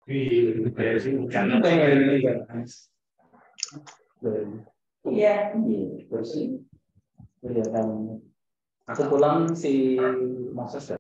Iya, bersih. Kelihatan. Aku pulang si Mas.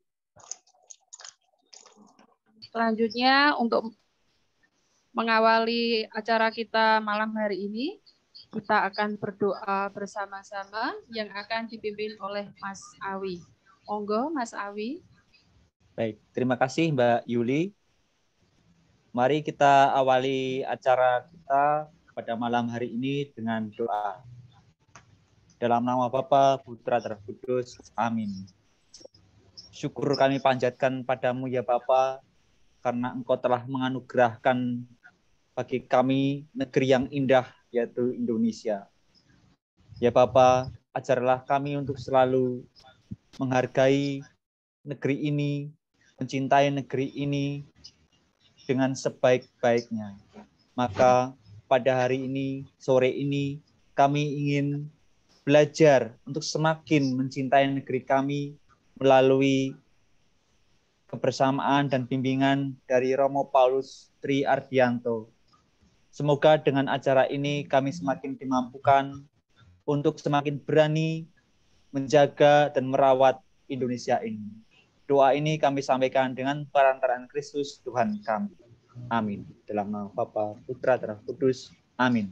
Selanjutnya untuk mengawali acara kita malam hari ini, kita akan berdoa bersama-sama yang akan dipimpin oleh Mas Awi. Monggo Mas Awi. Baik, terima kasih Mbak Yuli. Mari kita awali acara kita pada malam hari ini dengan doa. Dalam nama Bapa, Putra, dan Roh Kudus. Amin. Syukur kami panjatkan padamu ya Bapa, karena Engkau telah menganugerahkan bagi kami negeri yang indah, yaitu Indonesia. Ya Bapa, ajarlah kami untuk selalu menghargai negeri ini, mencintai negeri ini dengan sebaik-baiknya. Maka pada hari ini, sore ini, kami ingin belajar untuk semakin mencintai negeri kami melalui kebersamaan dan bimbingan dari Romo Paulus Tri Ardianto. Semoga dengan acara ini kami semakin dimampukan untuk semakin berani menjaga dan merawat Indonesia ini. Doa ini kami sampaikan dengan perantaraan Kristus Tuhan kami. Amin. Dalam nama Bapa, Putra, dan Roh Kudus. Amin.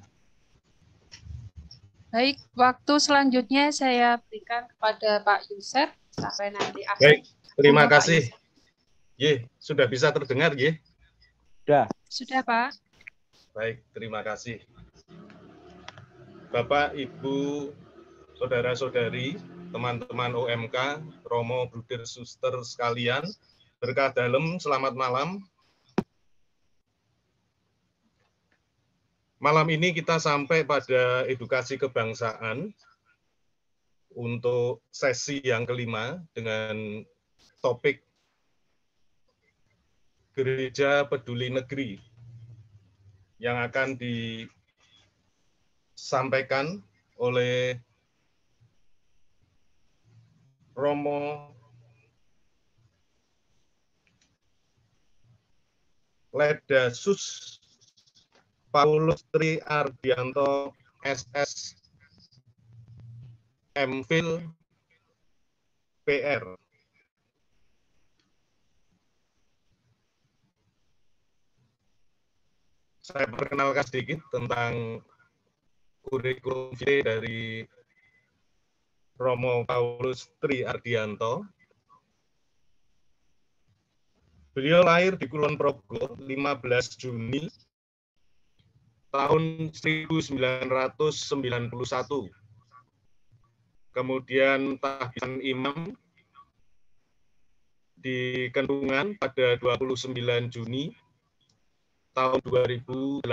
Baik, waktu selanjutnya saya berikan kepada Pak Yusef sampai nanti akhir. Baik, terima kasih. Ye, sudah bisa terdengar, Ye? Sudah, Pak. Baik, terima kasih. Bapak, Ibu, saudara-saudari, teman-teman OMK, Romo, Bruder, Suster sekalian, berkah dalam, selamat malam. Malam ini kita sampai pada edukasi kebangsaan untuk sesi yang kelima dengan topik Gereja Peduli Negeri yang akan disampaikan oleh Romo Ledasus Paulus Tri Ardianto SS MPhil PR. Saya perkenalkan sedikit tentang kurikulum vitae dari Romo Paulus Tri Ardianto. Beliau lahir di Kulon Progo 15 Juni tahun 1991. Kemudian tahbisan imam di Kendungan pada 29 Juni tahun 2018.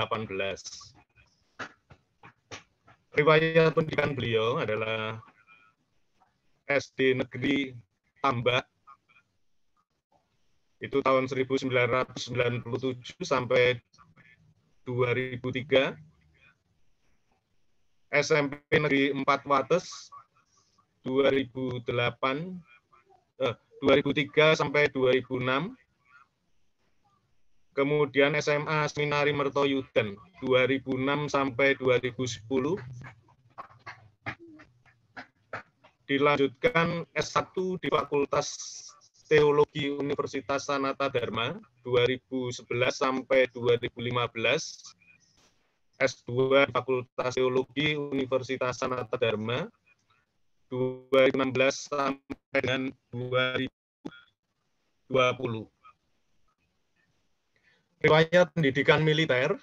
Riwayat pendidikan beliau adalah SD Negeri Tambak, itu tahun 1997 sampai 2003, SMP Negeri 4 Wates 2003 sampai 2006, kemudian SMA Seminari Mertoyudan 2006 sampai 2010, dilanjutkan S1 di Fakultas Teologi Universitas Sanata Dharma 2011 sampai 2015, S2 di Fakultas Teologi Universitas Sanata Dharma 2016 sampai dengan 2020. Riwayat pendidikan militer,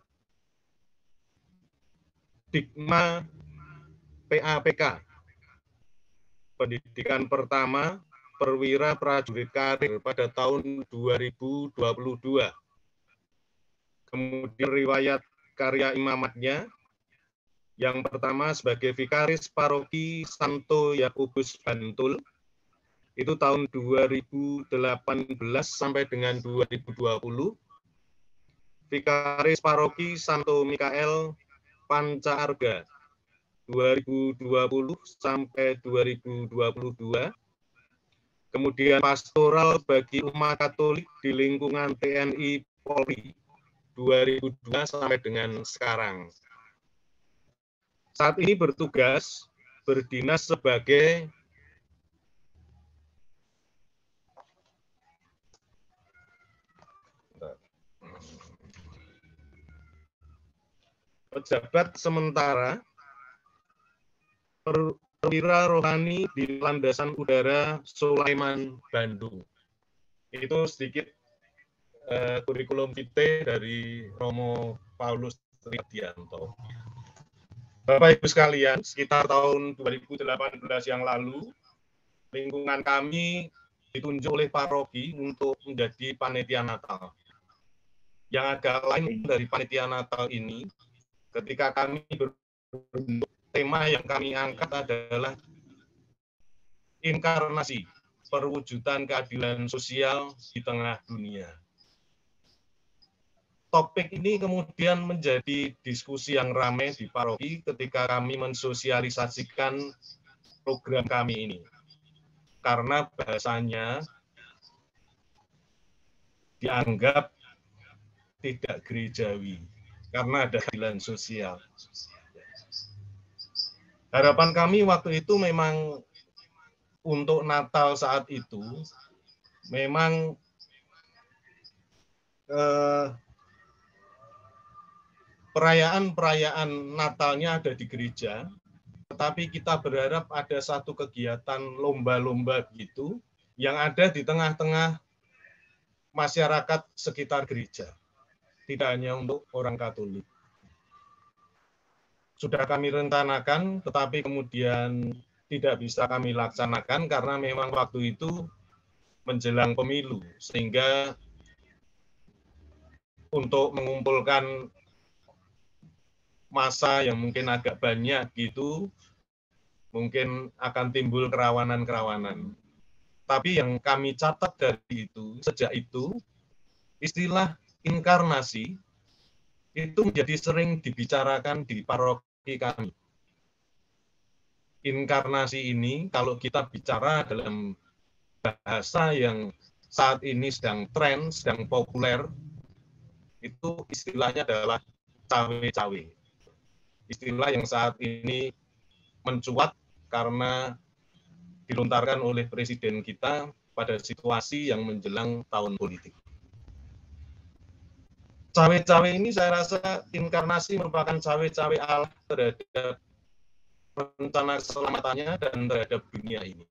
Dikma PAPK, pendidikan pertama perwira prajurit karir pada tahun 2022. Kemudian riwayat karya imamatnya, yang pertama sebagai vikaris paroki Santo Yakobus Bantul, itu tahun 2018 sampai dengan 2020. Vikaris paroki Santo Mikael Panca Arga 2020 sampai 2022. Kemudian pastoral bagi umat Katolik di lingkungan TNI Polri 2002 sampai dengan sekarang. Saat ini berdinas sebagai pejabat sementara perwira rohani di Landasan Udara Sulaiman, Bandung. Itu sedikit kurikulum vitae dari Romo Paulus Triardianto. Bapak Ibu sekalian, sekitar tahun 2018 yang lalu, lingkungan kami ditunjuk oleh paroki untuk menjadi panitia Natal. Yang agak lain dari panitia Natal ini, ketika kami berbentuk, tema yang kami angkat adalah inkarnasi, perwujudan keadilan sosial di tengah dunia. Topik ini kemudian menjadi diskusi yang ramai di paroki ketika kami mensosialisasikan program kami ini. Karena bahasanya dianggap tidak gerejawi, karena ada keadilan sosial. Harapan kami waktu itu memang untuk Natal saat itu, memang perayaan-perayaan Natalnya ada di gereja, tetapi kita berharap ada satu kegiatan lomba-lomba gitu yang ada di tengah-tengah masyarakat sekitar gereja, tidak hanya untuk orang Katolik. Sudah kami rencanakan, tetapi kemudian tidak bisa kami laksanakan karena memang waktu itu menjelang pemilu, sehingga untuk mengumpulkan massa yang mungkin agak banyak gitu, mungkin akan timbul kerawanan-kerawanan. Tapi yang kami catat dari itu, sejak itu, istilah inkarnasi itu menjadi sering dibicarakan di paroki kami. Inkarnasi ini, kalau kita bicara dalam bahasa yang saat ini sedang tren, sedang populer, itu istilahnya adalah cawe-cawe. Istilah yang saat ini mencuat karena dilontarkan oleh presiden kita pada situasi yang menjelang tahun politik. Cawe-cawe ini saya rasa inkarnasi merupakan cawe-cawe Allah terhadap rencana keselamatannya dan terhadap dunia ini.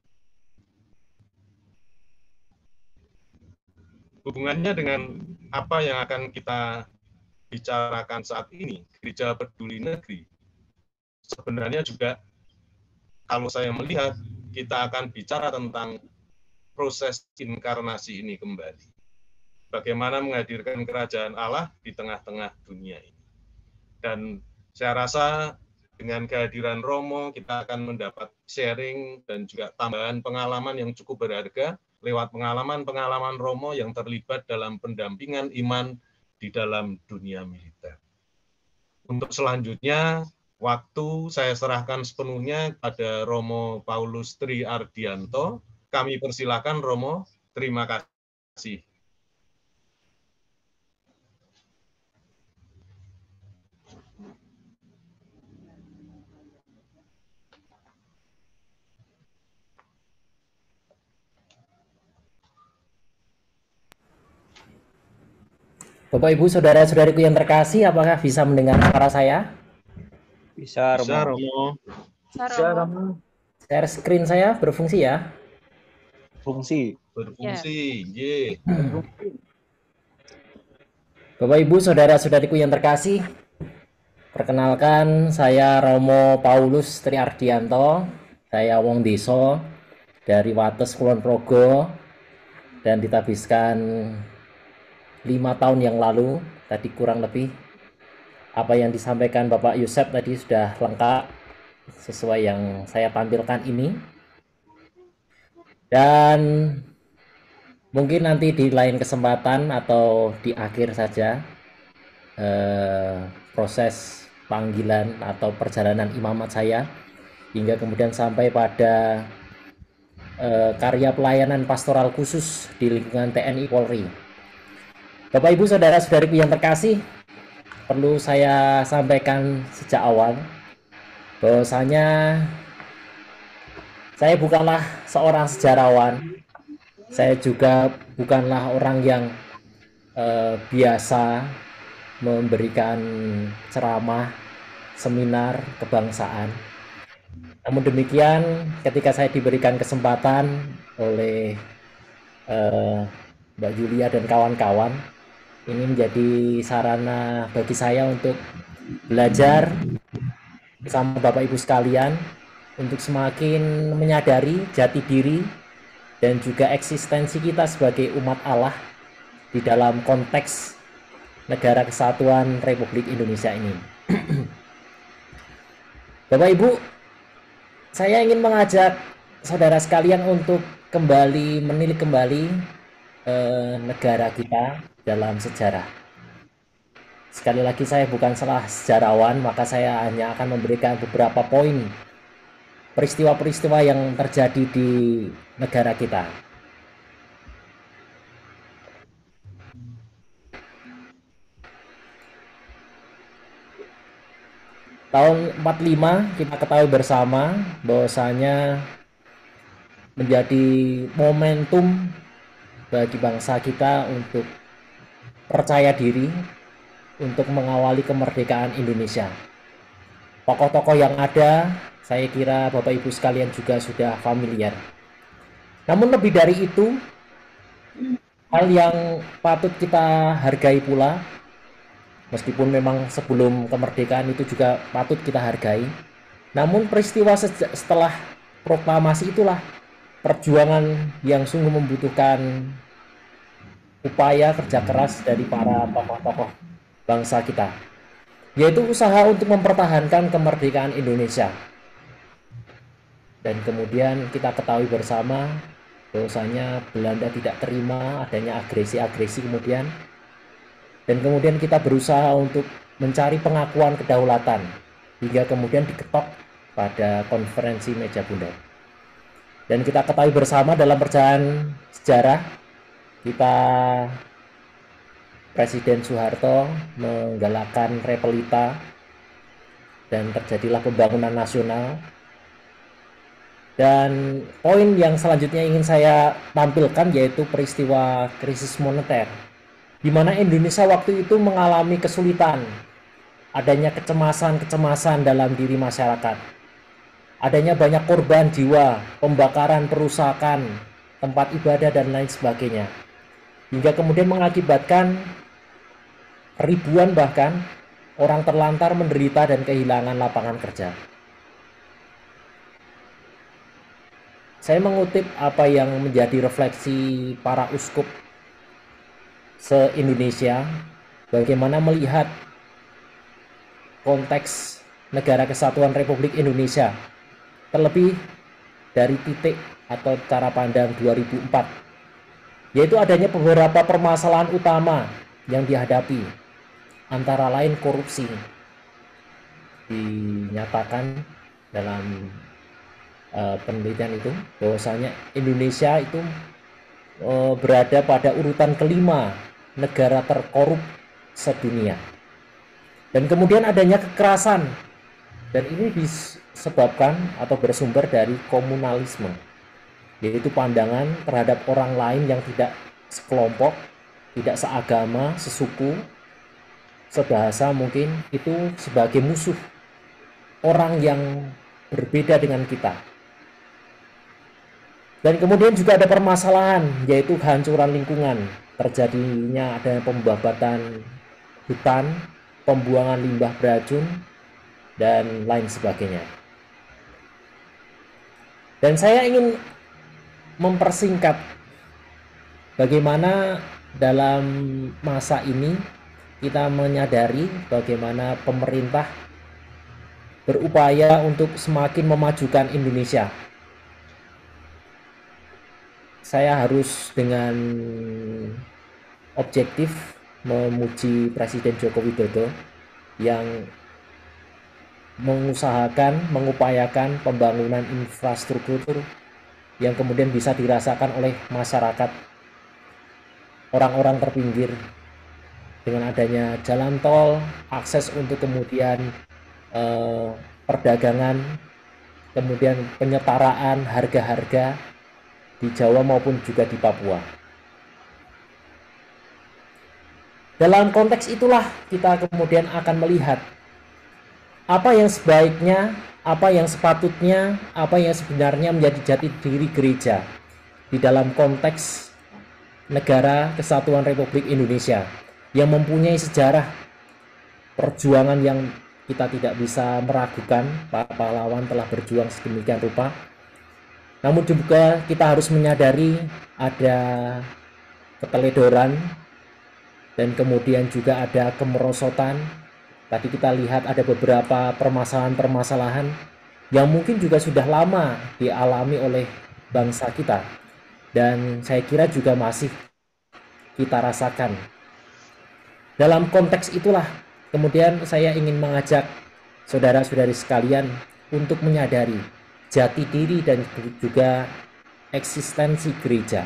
Hubungannya dengan apa yang akan kita bicarakan saat ini, Gereja Peduli Negeri, sebenarnya juga kalau saya melihat, kita akan bicara tentang proses inkarnasi ini kembali. Bagaimana menghadirkan kerajaan Allah di tengah-tengah dunia ini. Dan saya rasa dengan kehadiran Romo, kita akan mendapat sharing dan juga tambahan pengalaman yang cukup berharga lewat pengalaman-pengalaman Romo yang terlibat dalam pendampingan iman di dalam dunia militer. Untuk selanjutnya, waktu saya serahkan sepenuhnya pada Romo Paulus Triardianto. Kami persilakan Romo, terima kasih. Bapak Ibu saudara-saudariku yang terkasih, apakah bisa mendengar suara saya? Bisa, Romo. Bisa, Romo. Bisa, Romo. Share screen saya berfungsi ya? Fungsi. Berfungsi, ye. Bapak Ibu saudara-saudariku yang terkasih, perkenalkan saya Romo Paulus Triardianto, saya wong deso dari Wates Kulon Progo dan ditabiskan 5 tahun yang lalu. Tadi kurang lebih apa yang disampaikan Bapak Yusef tadi sudah lengkap sesuai yang saya tampilkan ini. Dan mungkin nanti di lain kesempatan atau di akhir saja proses panggilan atau perjalanan imamat saya hingga kemudian sampai pada karya pelayanan pastoral khusus di lingkungan TNI Polri. Bapak Ibu saudara-saudariku yang terkasih, perlu saya sampaikan sejak awal bahwasanya saya bukanlah seorang sejarawan, saya juga bukanlah orang yang biasa memberikan ceramah, seminar kebangsaan. Namun demikian, ketika saya diberikan kesempatan oleh Mbak Yulia dan kawan-kawan, ini menjadi sarana bagi saya untuk belajar bersama Bapak Ibu sekalian untuk semakin menyadari jati diri dan juga eksistensi kita sebagai umat Allah di dalam konteks Negara Kesatuan Republik Indonesia ini. Bapak Ibu, saya ingin mengajak saudara sekalian untuk kembali menilik kembali negara kita dalam sejarah. Sekali lagi saya bukan salah sejarawan, maka saya hanya akan memberikan beberapa poin peristiwa-peristiwa yang terjadi di negara kita. Tahun 45 kita ketahui bersama bahwasanya menjadi momentum bagi bangsa kita untuk percaya diri untuk mengawali kemerdekaan Indonesia. Tokoh-tokoh yang ada, saya kira Bapak Ibu sekalian juga sudah familiar. Namun lebih dari itu, hal yang patut kita hargai pula, meskipun memang sebelum kemerdekaan itu juga patut kita hargai, namun peristiwa setelah proklamasi itulah perjuangan yang sungguh membutuhkan upaya kerja keras dari para tokoh-tokoh bangsa kita, yaitu usaha untuk mempertahankan kemerdekaan Indonesia. Dan kemudian kita ketahui bersama bahwasanya Belanda tidak terima adanya agresi-agresi kemudian, dan kemudian kita berusaha untuk mencari pengakuan kedaulatan hingga kemudian diketok pada konferensi meja bundar. Dan kita ketahui bersama dalam perjalanan sejarah kita Presiden Soeharto menggalakkan Repelita dan terjadilah pembangunan nasional. Dan poin yang selanjutnya ingin saya tampilkan yaitu peristiwa krisis moneter, di mana Indonesia waktu itu mengalami kesulitan, adanya kecemasan dalam diri masyarakat, adanya banyak korban jiwa, pembakaran perusakan, tempat ibadah dan lain sebagainya, hingga kemudian mengakibatkan ribuan bahkan orang terlantar, menderita dan kehilangan lapangan kerja. Saya mengutip apa yang menjadi refleksi para uskup se-Indonesia, bagaimana melihat konteks Negara Kesatuan Republik Indonesia, terlebih dari titik atau cara pandang 2004, yaitu adanya beberapa permasalahan utama yang dihadapi, antara lain korupsi. Dinyatakan dalam penelitian itu bahwasanya Indonesia itu berada pada urutan kelima negara terkorup sedunia. Dan kemudian adanya kekerasan, dan ini disebabkan atau bersumber dari komunalisme, yaitu pandangan terhadap orang lain yang tidak sekelompok, tidak seagama, sesuku, sebahasa mungkin, itu sebagai musuh, orang yang berbeda dengan kita. Dan kemudian juga ada permasalahan, yaitu kehancuran lingkungan, terjadinya ada pembabatan hutan, pembuangan limbah beracun, dan lain sebagainya. Dan saya ingin mempersingkat bagaimana dalam masa ini kita menyadari bagaimana pemerintah berupaya untuk semakin memajukan Indonesia. Saya harus dengan objektif memuji Presiden Joko Widodo yang mengusahakan, mengupayakan pembangunan infrastruktur yang kemudian bisa dirasakan oleh masyarakat, orang-orang terpinggir dengan adanya jalan tol, akses untuk kemudian perdagangan, kemudian penyetaraan harga-harga di Jawa maupun juga di Papua. Dalam konteks itulah kita kemudian akan melihat apa yang sebaiknya, apa yang sepatutnya, apa yang sebenarnya menjadi jati diri gereja di dalam konteks negara Kesatuan Republik Indonesia yang mempunyai sejarah perjuangan yang kita tidak bisa meragukan. Para pahlawan telah berjuang sedemikian rupa. Namun juga kita harus menyadari ada keteledoran dan kemudian juga ada kemerosotan. Tadi kita lihat ada beberapa permasalahan-permasalahan yang mungkin juga sudah lama dialami oleh bangsa kita, dan saya kira juga masih kita rasakan. Dalam konteks itulah kemudian saya ingin mengajak saudara-saudari sekalian untuk menyadari jati diri dan juga eksistensi gereja.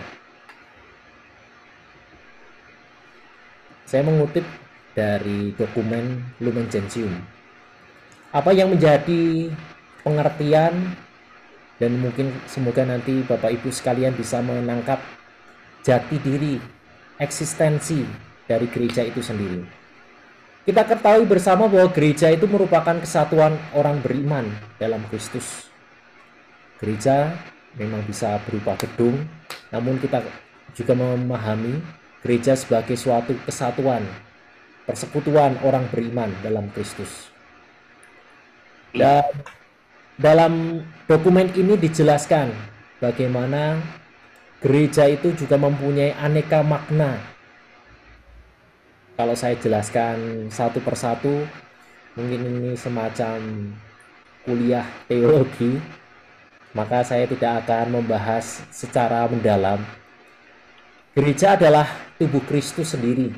Saya mengutip dari dokumen Lumen Gentium. Apa yang menjadi pengertian, dan mungkin semoga nanti Bapak Ibu sekalian bisa menangkap jati diri, eksistensi dari gereja itu sendiri. Kita ketahui bersama bahwa gereja itu merupakan kesatuan orang beriman dalam Kristus. Gereja memang bisa berupa gedung, namun kita juga memahami gereja sebagai suatu kesatuan, persekutuan orang beriman dalam Kristus. Dan dalam dokumen ini dijelaskan bagaimana gereja itu juga mempunyai aneka makna. Kalau saya jelaskan satu persatu, mungkin ini semacam kuliah teologi, maka saya tidak akan membahas secara mendalam. Gereja adalah tubuh Kristus sendiri,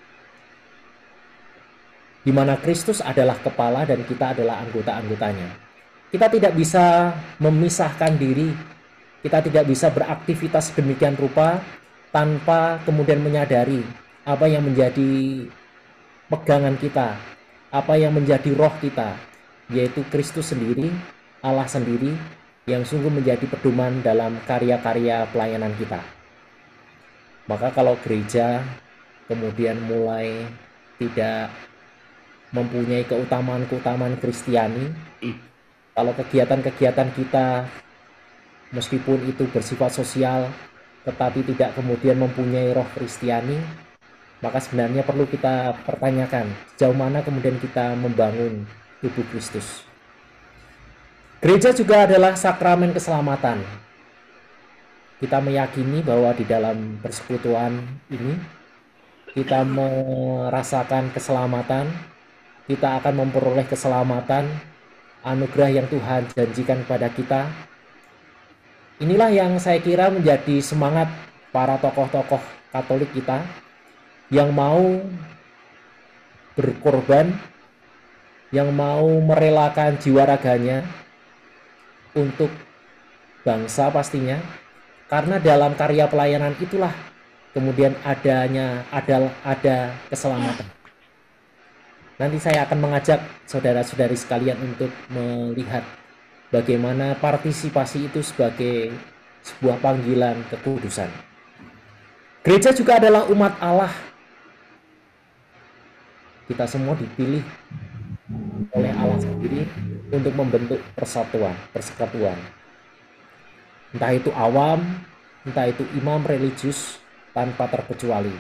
di mana Kristus adalah kepala dan kita adalah anggota-anggotanya. Kita tidak bisa memisahkan diri, kita tidak bisa beraktivitas demikian rupa tanpa kemudian menyadari apa yang menjadi pegangan kita, apa yang menjadi roh kita, yaitu Kristus sendiri, Allah sendiri, yang sungguh menjadi pedoman dalam karya-karya pelayanan kita. Maka kalau gereja kemudian mulai tidak mempunyai keutamaan-keutamaan Kristiani, kalau kegiatan-kegiatan kita meskipun itu bersifat sosial tetapi tidak kemudian mempunyai roh Kristiani, maka sebenarnya perlu kita pertanyakan sejauh mana kemudian kita membangun tubuh Kristus. Gereja juga adalah sakramen keselamatan. Kita meyakini bahwa di dalam persekutuan ini kita merasakan keselamatan, kita akan memperoleh keselamatan, anugerah yang Tuhan janjikan kepada kita. Inilah yang saya kira menjadi semangat para tokoh-tokoh Katolik kita yang mau berkorban, yang mau merelakan jiwa raganya untuk bangsa pastinya, karena dalam karya pelayanan itulah kemudian ada keselamatan. Nanti saya akan mengajak saudara-saudari sekalian untuk melihat bagaimana partisipasi itu sebagai sebuah panggilan kekudusan. Gereja juga adalah umat Allah. Kita semua dipilih oleh Allah sendiri untuk membentuk persatuan, persekutuan. Entah itu awam, entah itu imam religius, tanpa terkecuali.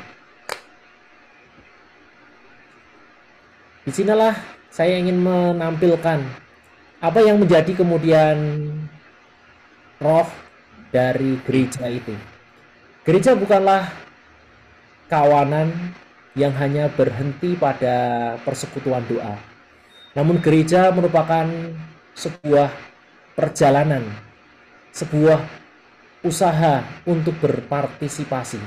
Disinilah saya ingin menampilkan apa yang menjadi kemudian roh dari gereja itu. Gereja bukanlah kawanan yang hanya berhenti pada persekutuan doa. Namun gereja merupakan sebuah perjalanan, sebuah usaha untuk berpartisipasi.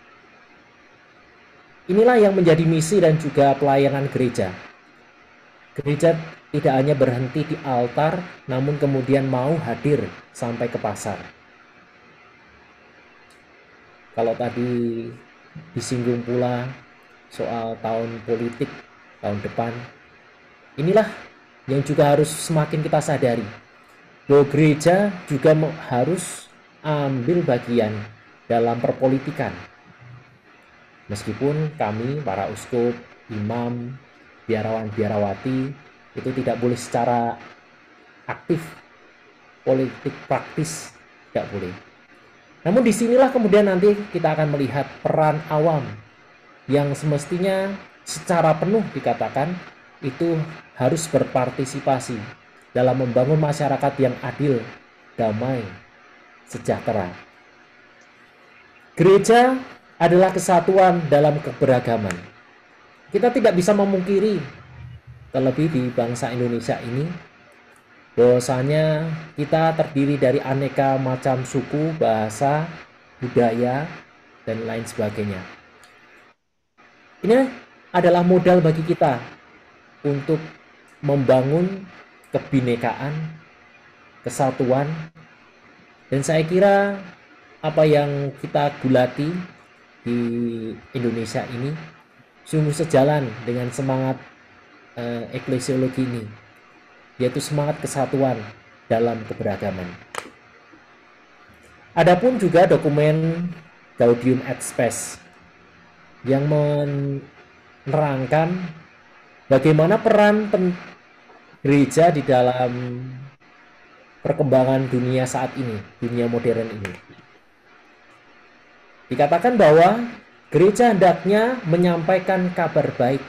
Inilah yang menjadi misi dan juga pelayanan gereja. Gereja tidak hanya berhenti di altar, namun kemudian mau hadir sampai ke pasar. Kalau tadi disinggung pula soal tahun politik tahun depan. Inilah yang juga harus semakin kita sadari, bahwa gereja juga harus ambil bagian dalam perpolitikan. Meskipun kami, para uskup, imam, biarawan-biarawati, itu tidak boleh secara aktif, politik praktis, tidak boleh. Namun disinilah kemudian nanti kita akan melihat peran awam yang semestinya secara penuh dikatakan itu harus berpartisipasi dalam membangun masyarakat yang adil, damai, sejahtera. Gereja adalah kesatuan dalam keberagaman. Kita tidak bisa memungkiri, terlebih di bangsa Indonesia ini, bahwasanya kita terdiri dari aneka macam suku, bahasa, budaya, dan lain sebagainya. Ini adalah modal bagi kita untuk membangun kebinekaan, kesatuan, dan saya kira apa yang kita gulati di Indonesia ini sungguh sejalan dengan semangat eklesiologi ini, yaitu semangat kesatuan dalam keberagaman. Adapun juga dokumen Gaudium et Spes yang menerangkan bagaimana peran gereja di dalam perkembangan dunia saat ini, dunia modern ini. Dikatakan bahwa gereja hendaknya menyampaikan kabar baik.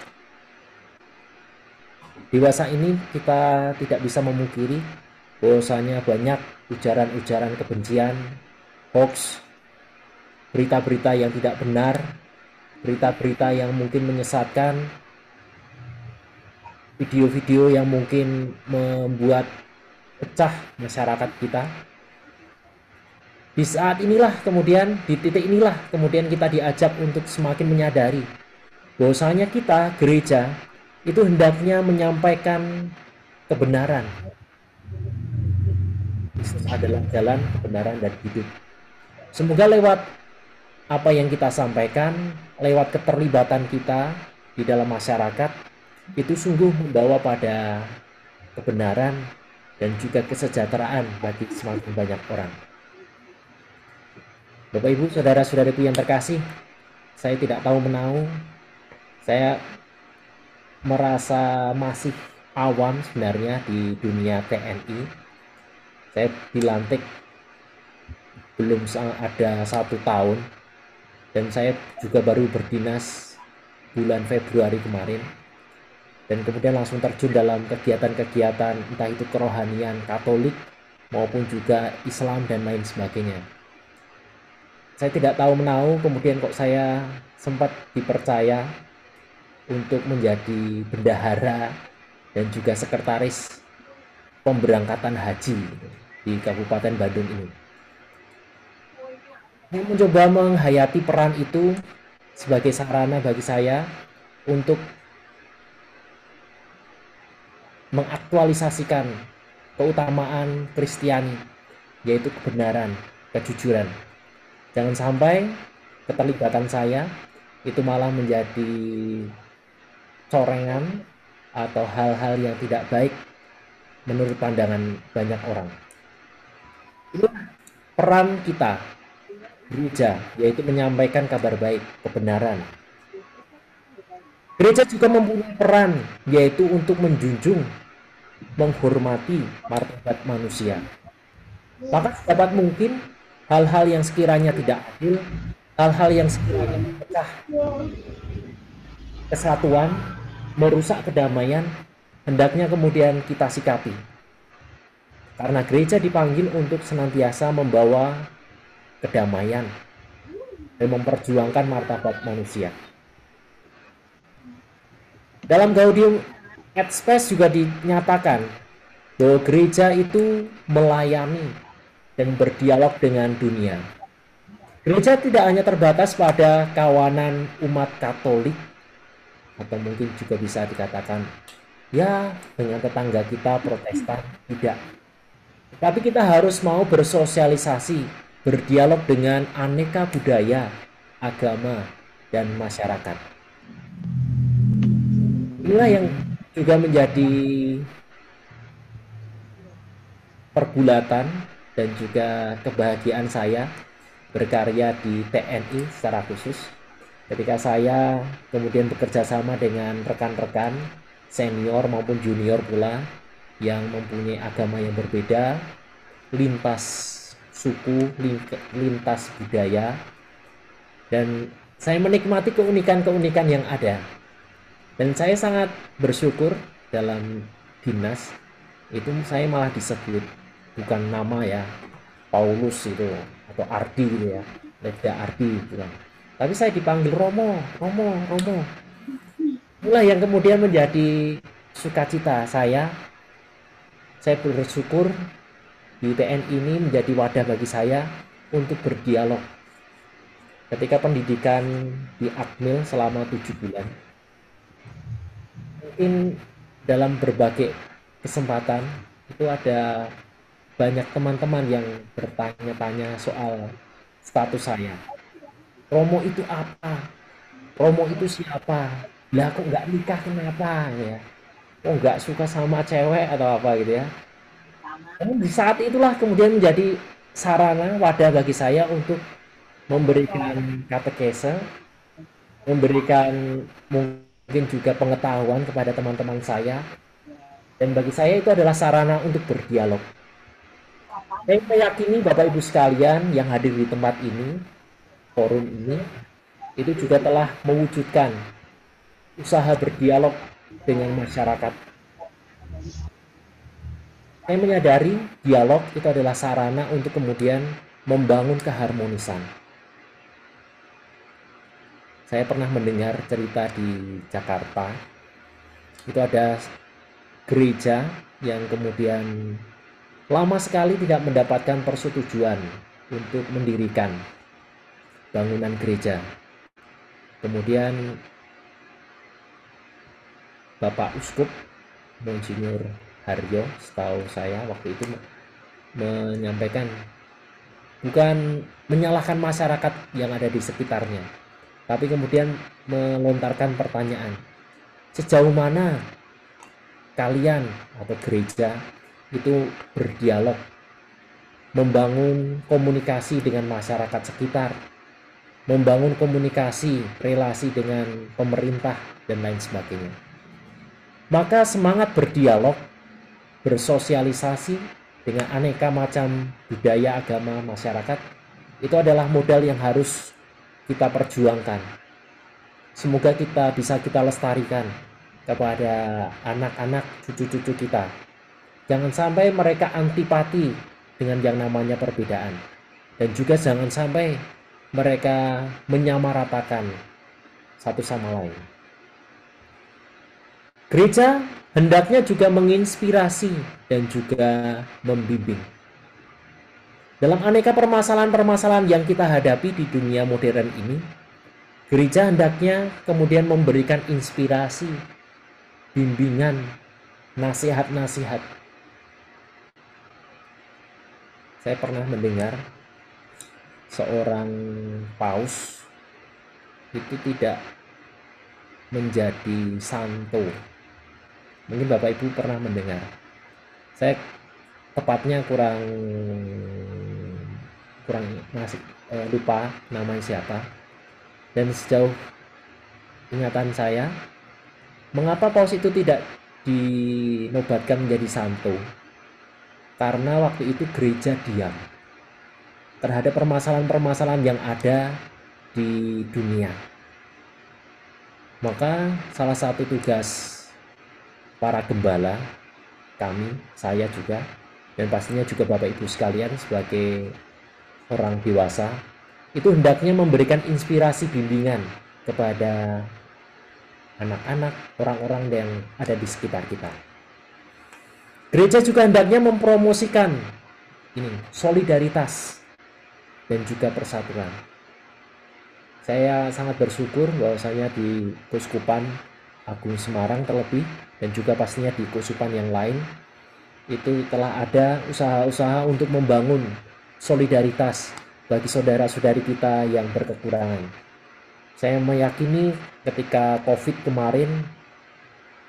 Di masa ini kita tidak bisa memungkiri bahwasanya banyak ujaran-ujaran kebencian, hoax, berita-berita yang tidak benar, berita-berita yang mungkin menyesatkan, video-video yang mungkin membuat pecah masyarakat kita. Di saat inilah kemudian, di titik inilah kemudian kita diajak untuk semakin menyadari bahwasanya kita, gereja, itu hendaknya menyampaikan kebenaran. Yesus adalah jalan, kebenaran, dan hidup. Semoga lewat apa yang kita sampaikan, lewat keterlibatan kita di dalam masyarakat, itu sungguh membawa pada kebenaran dan juga kesejahteraan bagi semakin banyak orang. Bapak Ibu, saudara-saudariku yang terkasih, saya tidak tahu menahu, saya merasa masih awam sebenarnya di dunia TNI. Saya dilantik belum ada 1 tahun, dan saya juga baru berdinas bulan Februari kemarin, dan kemudian langsung terjun dalam kegiatan-kegiatan entah itu kerohanian Katolik maupun juga Islam dan lain sebagainya. Saya tidak tahu menahu kemudian kok saya sempat dipercaya untuk menjadi bendahara dan juga sekretaris pemberangkatan haji di Kabupaten Bandung ini. Saya mencoba menghayati peran itu sebagai sarana bagi saya untuk mengaktualisasikan keutamaan Kristiani, yaitu kebenaran, kejujuran. Jangan sampai keterlibatan saya itu malah menjadi corengan atau hal-hal yang tidak baik menurut pandangan banyak orang. Ini peran kita, gereja, yaitu menyampaikan kabar baik, kebenaran. Gereja juga mempunyai peran, yaitu untuk menjunjung, menghormati martabat manusia. Maka sedapat mungkin hal-hal yang sekiranya tidak adil, hal-hal yang sekiranya memecah kesatuan, merusak kedamaian, hendaknya kemudian kita sikapi. Karena gereja dipanggil untuk senantiasa membawa kedamaian dan memperjuangkan martabat manusia. Dalam Gaudium et Spes juga dinyatakan bahwa gereja itu melayani dan berdialog dengan dunia. Gereja tidak hanya terbatas pada kawanan umat Katolik, atau mungkin juga bisa dikatakan ya dengan tetangga kita Protestan, tidak. Tapi kita harus mau bersosialisasi, berdialog dengan aneka budaya, agama, dan masyarakat. Inilah yang juga menjadi pergulatan dan juga kebahagiaan saya berkarya di TNI secara khusus. Ketika saya kemudian bekerja sama dengan rekan-rekan senior maupun junior pula yang mempunyai agama yang berbeda, lintas suku, lintas budaya, dan saya menikmati keunikan-keunikan yang ada. Dan saya sangat bersyukur dalam dinas itu saya malah disebut bukan nama ya, Paulus itu atau Ardi gitu ya, Leda Ardi bilang. Tapi saya dipanggil Romo. Inilah yang kemudian menjadi sukacita saya. Saya bersyukur di TNI ini menjadi wadah bagi saya untuk berdialog. Ketika pendidikan di Akmil selama 7 bulan, mungkin dalam berbagai kesempatan itu ada banyak teman-teman yang bertanya-tanya soal status saya. Romo itu apa? Romo itu siapa? Lah kok nggak nikah kenapa ya? Kok nggak suka sama cewek atau apa gitu ya? Dan di saat itulah kemudian menjadi sarana wadah bagi saya untuk memberikan katekese, memberikan mungkin juga pengetahuan kepada teman-teman saya. Dan bagi saya itu adalah sarana untuk berdialog. Saya meyakini Bapak Ibu sekalian yang hadir di tempat ini, forum ini, itu juga telah mewujudkan usaha berdialog dengan masyarakat. Saya menyadari dialog itu adalah sarana untuk kemudian membangun keharmonisan. Saya pernah mendengar cerita di Jakarta, itu ada gereja yang kemudian lama sekali tidak mendapatkan persetujuan untuk mendirikan bangunan gereja. Kemudian Bapak Uskup Monsinyur Haryo, setahu saya waktu itu menyampaikan bukan menyalahkan masyarakat yang ada di sekitarnya, tapi kemudian melontarkan pertanyaan, sejauh mana kalian atau gereja itu berdialog, membangun komunikasi dengan masyarakat sekitar, membangun komunikasi, relasi dengan pemerintah, dan lain sebagainya. Maka semangat berdialog, bersosialisasi dengan aneka macam budaya, agama, masyarakat, itu adalah modal yang harus kita perjuangkan. Semoga kita bisa kita lestarikan kepada anak-anak, cucu-cucu kita. Jangan sampai mereka antipati dengan yang namanya perbedaan. Dan juga jangan sampai mereka menyamaratakan satu sama lain. Gereja hendaknya juga menginspirasi dan juga membimbing. Dalam aneka permasalahan-permasalahan yang kita hadapi di dunia modern ini, gereja hendaknya kemudian memberikan inspirasi, bimbingan, nasihat-nasihat. Saya pernah mendengar seorang paus itu tidak menjadi santo. Mungkin Bapak Ibu pernah mendengar. Saya tepatnya kurang lupa namanya siapa. Dan sejauh ingatan saya, mengapa paus itu tidak dinobatkan menjadi santo? Karena waktu itu gereja diam terhadap permasalahan-permasalahan yang ada di dunia. Maka salah satu tugas para gembala, kami, saya juga, dan pastinya juga Bapak Ibu sekalian sebagai orang dewasa, itu hendaknya memberikan inspirasi bimbingan kepada anak-anak, orang-orang yang ada di sekitar kita. Gereja juga hendaknya mempromosikan ini solidaritas dan juga persatuan. Saya sangat bersyukur bahwasanya di Keuskupan Agung Semarang terlebih dan juga pastinya di keuskupan yang lain itu telah ada usaha-usaha untuk membangun solidaritas bagi saudara-saudari kita yang berkekurangan. Saya meyakini ketika COVID kemarin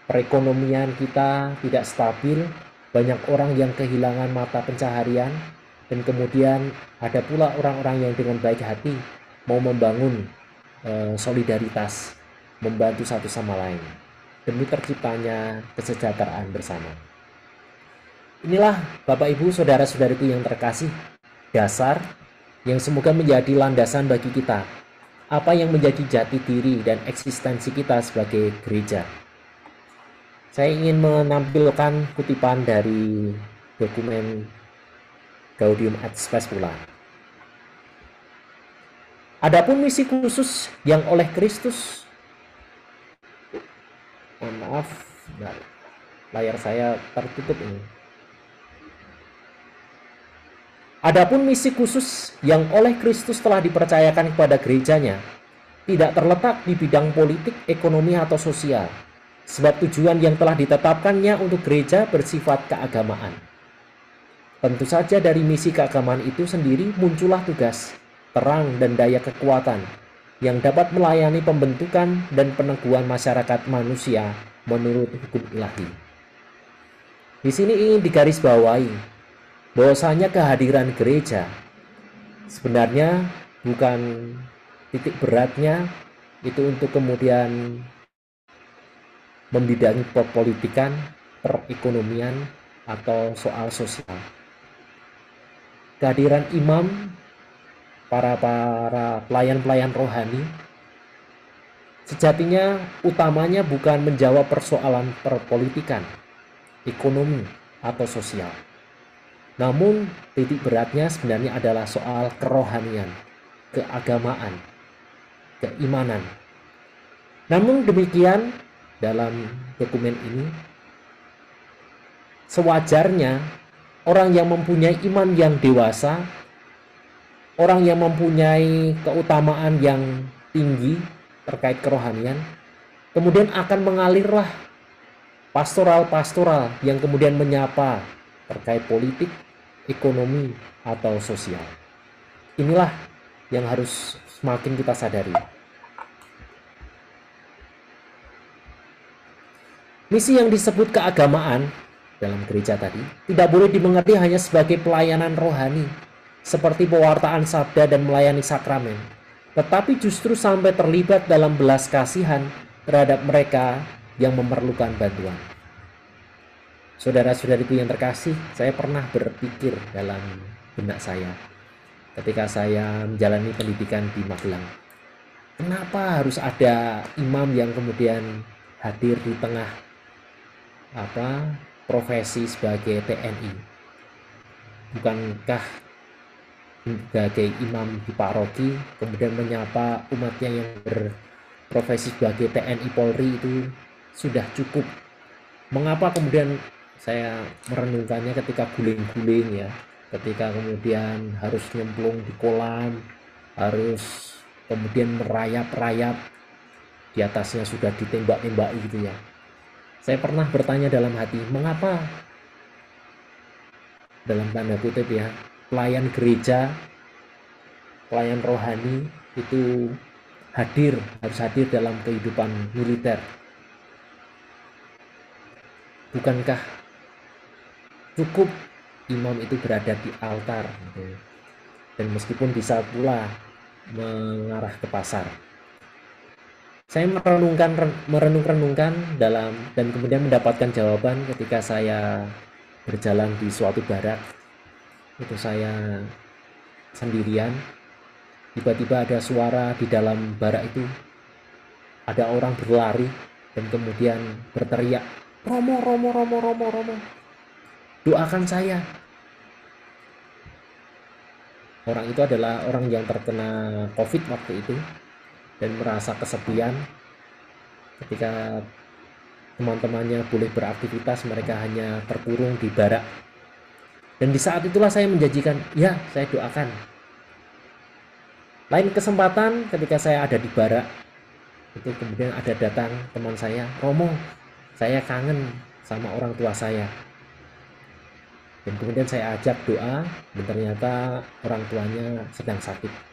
perekonomian kita tidak stabil, banyak orang yang kehilangan mata pencaharian, dan kemudian ada pula orang-orang yang dengan baik hati mau membangun solidaritas, membantu satu sama lain demi terciptanya kesejahteraan bersama. Inilah Bapak Ibu saudara-saudariku yang terkasih, dasar yang semoga menjadi landasan bagi kita apa yang menjadi jati diri dan eksistensi kita sebagai gereja. Saya ingin menampilkan kutipan dari dokumen Gaudium et Spes pula. Adapun misi khusus yang oleh Kristus, maaf, layar saya tertutup ini. Adapun misi khusus yang oleh Kristus telah dipercayakan kepada gerejanya tidak terletak di bidang politik, ekonomi, atau sosial, sebab tujuan yang telah ditetapkannya untuk gereja bersifat keagamaan. Tentu saja dari misi keagamaan itu sendiri muncullah tugas, terang, dan daya kekuatan yang dapat melayani pembentukan dan peneguhan masyarakat manusia menurut hukum ilahi. Di sini ingin digarisbawahi bahwasanya kehadiran gereja sebenarnya bukan titik beratnya itu untuk kemudian membidangi perpolitikan, perekonomian, atau soal sosial. Kehadiran imam, para pelayan-pelayan rohani, sejatinya utamanya bukan menjawab persoalan perpolitikan, ekonomi, atau sosial. Namun titik beratnya sebenarnya adalah soal kerohanian, keagamaan, keimanan. Namun demikian dalam dokumen ini, sewajarnya orang yang mempunyai iman yang dewasa, orang yang mempunyai keutamaan yang tinggi terkait kerohanian, kemudian akan mengalirlah pastoral-pastoral yang kemudian menyapa terkait politik, ekonomi, atau sosial. Inilah yang harus semakin kita sadari. Misi yang disebut keagamaan dalam gereja tadi tidak boleh dimengerti hanya sebagai pelayanan rohani seperti pewartaan sabda dan melayani sakramen, tetapi justru sampai terlibat dalam belas kasihan terhadap mereka yang memerlukan bantuan. Saudara-saudariku yang terkasih, saya pernah berpikir dalam benak saya ketika saya menjalani pendidikan di Magelang, kenapa harus ada imam yang kemudian hadir di tengah profesi sebagai TNI? Bukankah sebagai imam di paroki kemudian menyapa umatnya yang berprofesi sebagai TNI Polri itu sudah cukup? Mengapa kemudian saya merenungkannya ketika guling-guling ya, ketika kemudian harus nyemplung di kolam, harus kemudian merayap-rayap, di atasnya sudah ditembak-tembak gitu ya. Saya pernah bertanya dalam hati, mengapa dalam tanda kutip ya, pelayan gereja, pelayan rohani itu harus hadir dalam kehidupan militer? Bukankah cukup imam itu berada di altar gitu, dan meskipun bisa pula mengarah ke pasar? Saya merenung-renungkan dalam dan kemudian mendapatkan jawaban ketika saya berjalan di suatu barak. Itu saya sendirian, tiba-tiba ada suara di dalam barak itu, ada orang berlari dan kemudian berteriak, Romo, Romo, Romo, Romo, Romo, doakan saya. Orang itu adalah orang yang terkena COVID waktu itu dan merasa kesepian ketika teman-temannya boleh beraktivitas, mereka hanya terkurung di barak. Dan di saat itulah saya menjanjikan, ya saya doakan. Lain kesempatan ketika saya ada di barak, itu kemudian ada datang teman saya, Romo, saya kangen sama orang tua saya. Dan kemudian saya ajak doa, dan ternyata orang tuanya sedang sakit.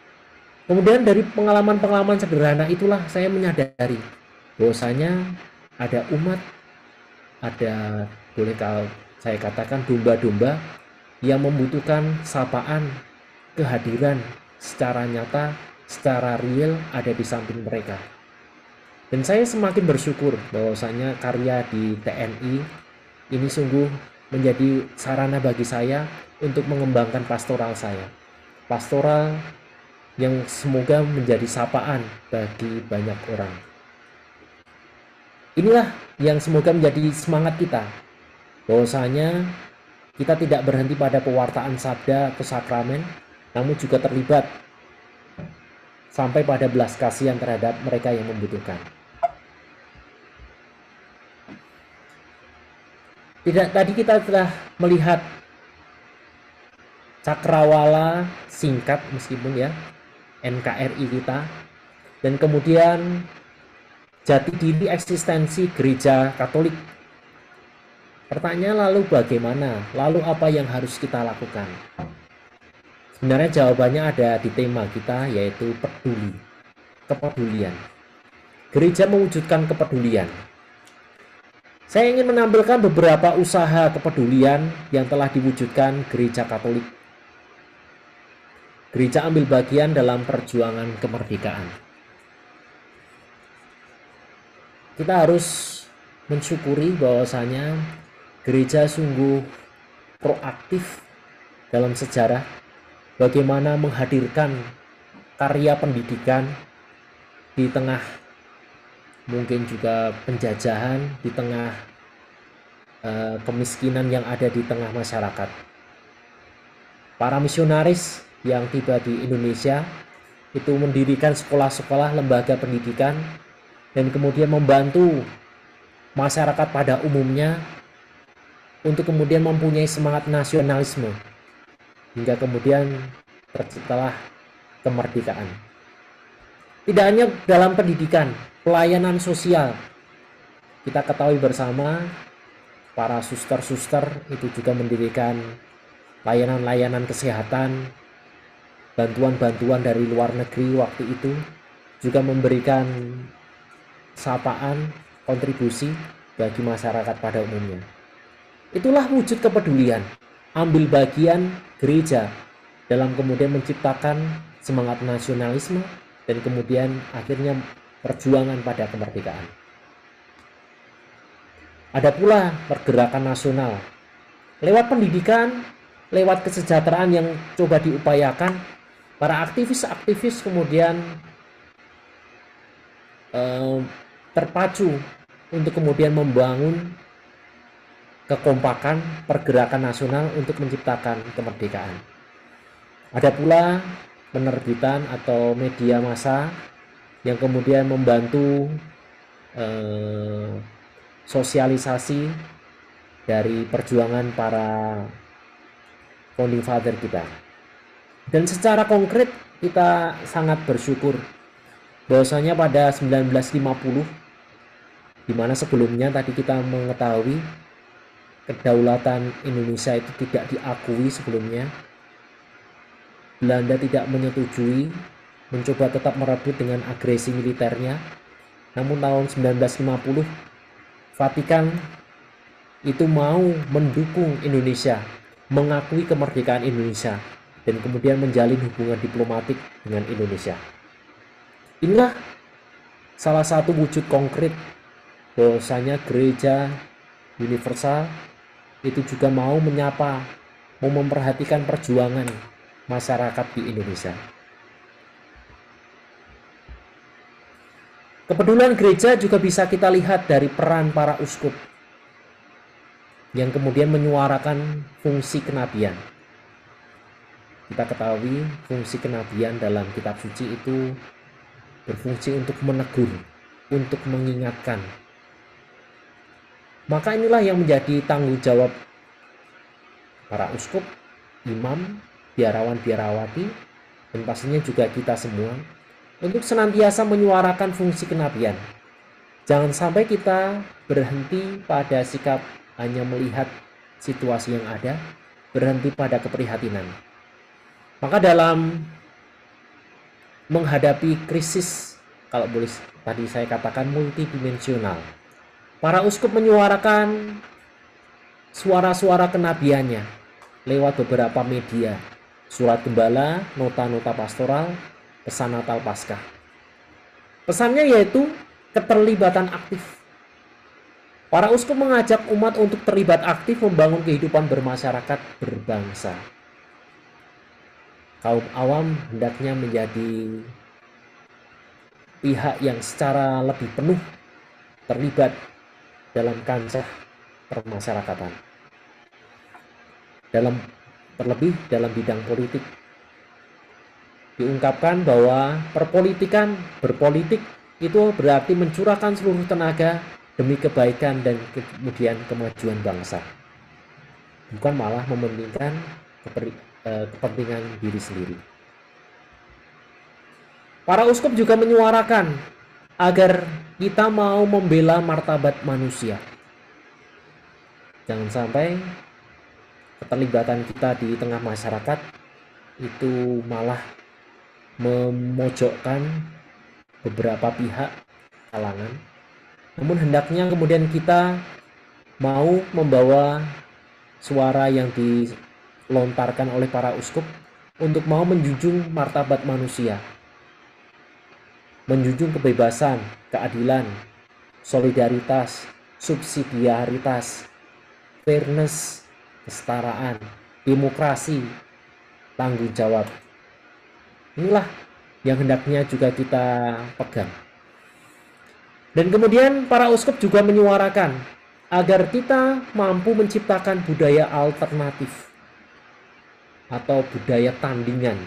Kemudian dari pengalaman-pengalaman sederhana itulah saya menyadari bahwasanya ada umat, ada, boleh kalau saya katakan, domba-domba yang membutuhkan sapaan, kehadiran secara nyata, secara real ada di samping mereka. Dan saya semakin bersyukur bahwasanya karya di TNI ini sungguh menjadi sarana bagi saya untuk mengembangkan pastoral saya. Pastoral yang semoga menjadi sapaan bagi banyak orang. Inilah yang semoga menjadi semangat kita, bahwasanya kita tidak berhenti pada pewartaan sabda atau sakramen, namun juga terlibat sampai pada belas kasihan terhadap mereka yang membutuhkan. Tadi kita telah melihat cakrawala singkat meskipun ya, NKRI kita, dan kemudian jati diri eksistensi gereja Katolik. Pertanyaan lalu bagaimana? Lalu apa yang harus kita lakukan? Sebenarnya jawabannya ada di tema kita, yaitu peduli, kepedulian. Gereja mewujudkan kepedulian. Saya ingin menampilkan beberapa usaha kepedulian yang telah diwujudkan gereja Katolik. Gereja ambil bagian dalam perjuangan kemerdekaan. Kita harus mensyukuri bahwasanya gereja sungguh proaktif dalam sejarah bagaimana menghadirkan karya pendidikan di tengah mungkin juga penjajahan, di tengah kemiskinan yang ada di tengah masyarakat. Para misionaris yang tiba di Indonesia itu mendirikan sekolah-sekolah, lembaga pendidikan, dan kemudian membantu masyarakat pada umumnya untuk kemudian mempunyai semangat nasionalisme hingga kemudian terciptalah kemerdekaan. Tidak hanya dalam pendidikan, pelayanan sosial. Kita ketahui bersama para suster-suster itu juga mendirikan layanan-layanan kesehatan, bantuan-bantuan dari luar negeri waktu itu, juga memberikan sapaan, kontribusi bagi masyarakat pada umumnya. Itulah wujud kepedulian, ambil bagian gereja dalam kemudian menciptakan semangat nasionalisme dan kemudian akhirnya perjuangan pada kemerdekaan. Ada pula pergerakan nasional lewat pendidikan, lewat kesejahteraan yang coba diupayakan. Para aktivis-aktivis kemudian terpacu untuk kemudian membangun kekompakan pergerakan nasional untuk menciptakan kemerdekaan. Ada pula penerbitan atau media massa yang kemudian membantu sosialisasi dari perjuangan para founding father kita. Dan secara konkret kita sangat bersyukur bahwasanya pada 1950, di mana sebelumnya tadi kita mengetahui kedaulatan Indonesia itu tidak diakui sebelumnya, Belanda tidak menyetujui, mencoba tetap merebut dengan agresi militernya. Namun tahun 1950 Vatikan itu mau mendukung Indonesia, mengakui kemerdekaan Indonesia, dan kemudian menjalin hubungan diplomatik dengan Indonesia. Inilah salah satu wujud konkret bahwasanya gereja universal itu juga mau menyapa, mau memperhatikan perjuangan masyarakat di Indonesia. Kepedulian gereja juga bisa kita lihat dari peran para uskup yang kemudian menyuarakan fungsi kenabian. Kita ketahui fungsi kenabian dalam kitab suci itu berfungsi untuk menegur, untuk mengingatkan. Maka inilah yang menjadi tanggung jawab para uskup, imam, biarawan-biarawati, dan pastinya juga kita semua untuk senantiasa menyuarakan fungsi kenabian. Jangan sampai kita berhenti pada sikap hanya melihat situasi yang ada, berhenti pada keprihatinan. Maka dalam menghadapi krisis, kalau boleh tadi saya katakan multidimensional, para uskup menyuarakan suara-suara kenabiannya lewat beberapa media, surat gembala, nota-nota pastoral, pesan Natal Paskah. Pesannya yaitu keterlibatan aktif. Para uskup mengajak umat untuk terlibat aktif membangun kehidupan bermasyarakat berbangsa. Kaum awam hendaknya menjadi pihak yang secara lebih penuh terlibat dalam kancah permasyarakatan. Terlebih dalam bidang politik. Diungkapkan bahwa berpolitik itu berarti mencurahkan seluruh tenaga demi kebaikan dan kemudian kemajuan bangsa. Bukan malah mementingkan kepentingan diri sendiri. Para uskup juga menyuarakan agar kita mau membela martabat manusia. Jangan sampai keterlibatan kita di tengah masyarakat itu malah memojokkan beberapa pihak kalangan. Namun hendaknya kemudian kita mau membawa suara yang dilontarkan oleh para uskup untuk mau menjunjung martabat manusia, menjunjung kebebasan, keadilan, solidaritas, subsidiaritas, fairness, kesetaraan, demokrasi, tanggung jawab. Inilah yang hendaknya juga kita pegang. Dan kemudian para uskup juga menyuarakan agar kita mampu menciptakan budaya alternatif atau budaya tandingan.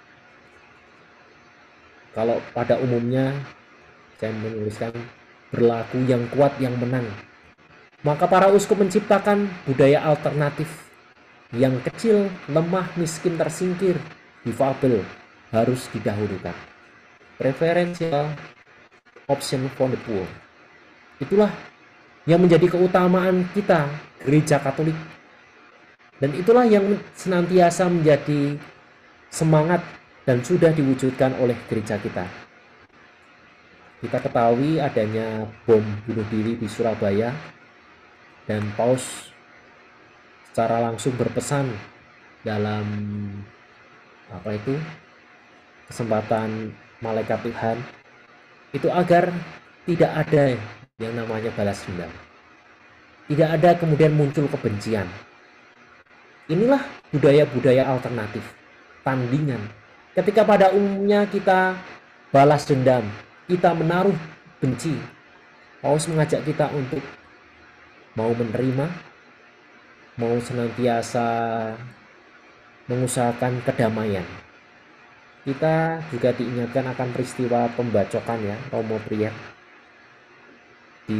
Kalau pada umumnya saya menuliskan berlaku yang kuat yang menang. Maka para uskup menciptakan budaya alternatif yang kecil, lemah, miskin, tersingkir, difabel harus didahulukan. Preferential option for the poor. Itulah yang menjadi keutamaan kita, Gereja Katolik. Dan itulah yang senantiasa menjadi semangat dan sudah diwujudkan oleh gereja kita. Kita ketahui adanya bom bunuh diri di Surabaya, dan Paus secara langsung berpesan dalam kesempatan malaikat Tuhan itu agar tidak ada yang namanya balas dendam, tidak ada kemudian muncul kebencian. Inilah budaya-budaya alternatif, tandingan. Ketika pada umumnya kita balas dendam, kita menaruh benci, Paus mengajak kita untuk mau menerima, mau senantiasa mengusahakan kedamaian. Kita juga diingatkan akan peristiwa pembacokan ya, Romo Prier di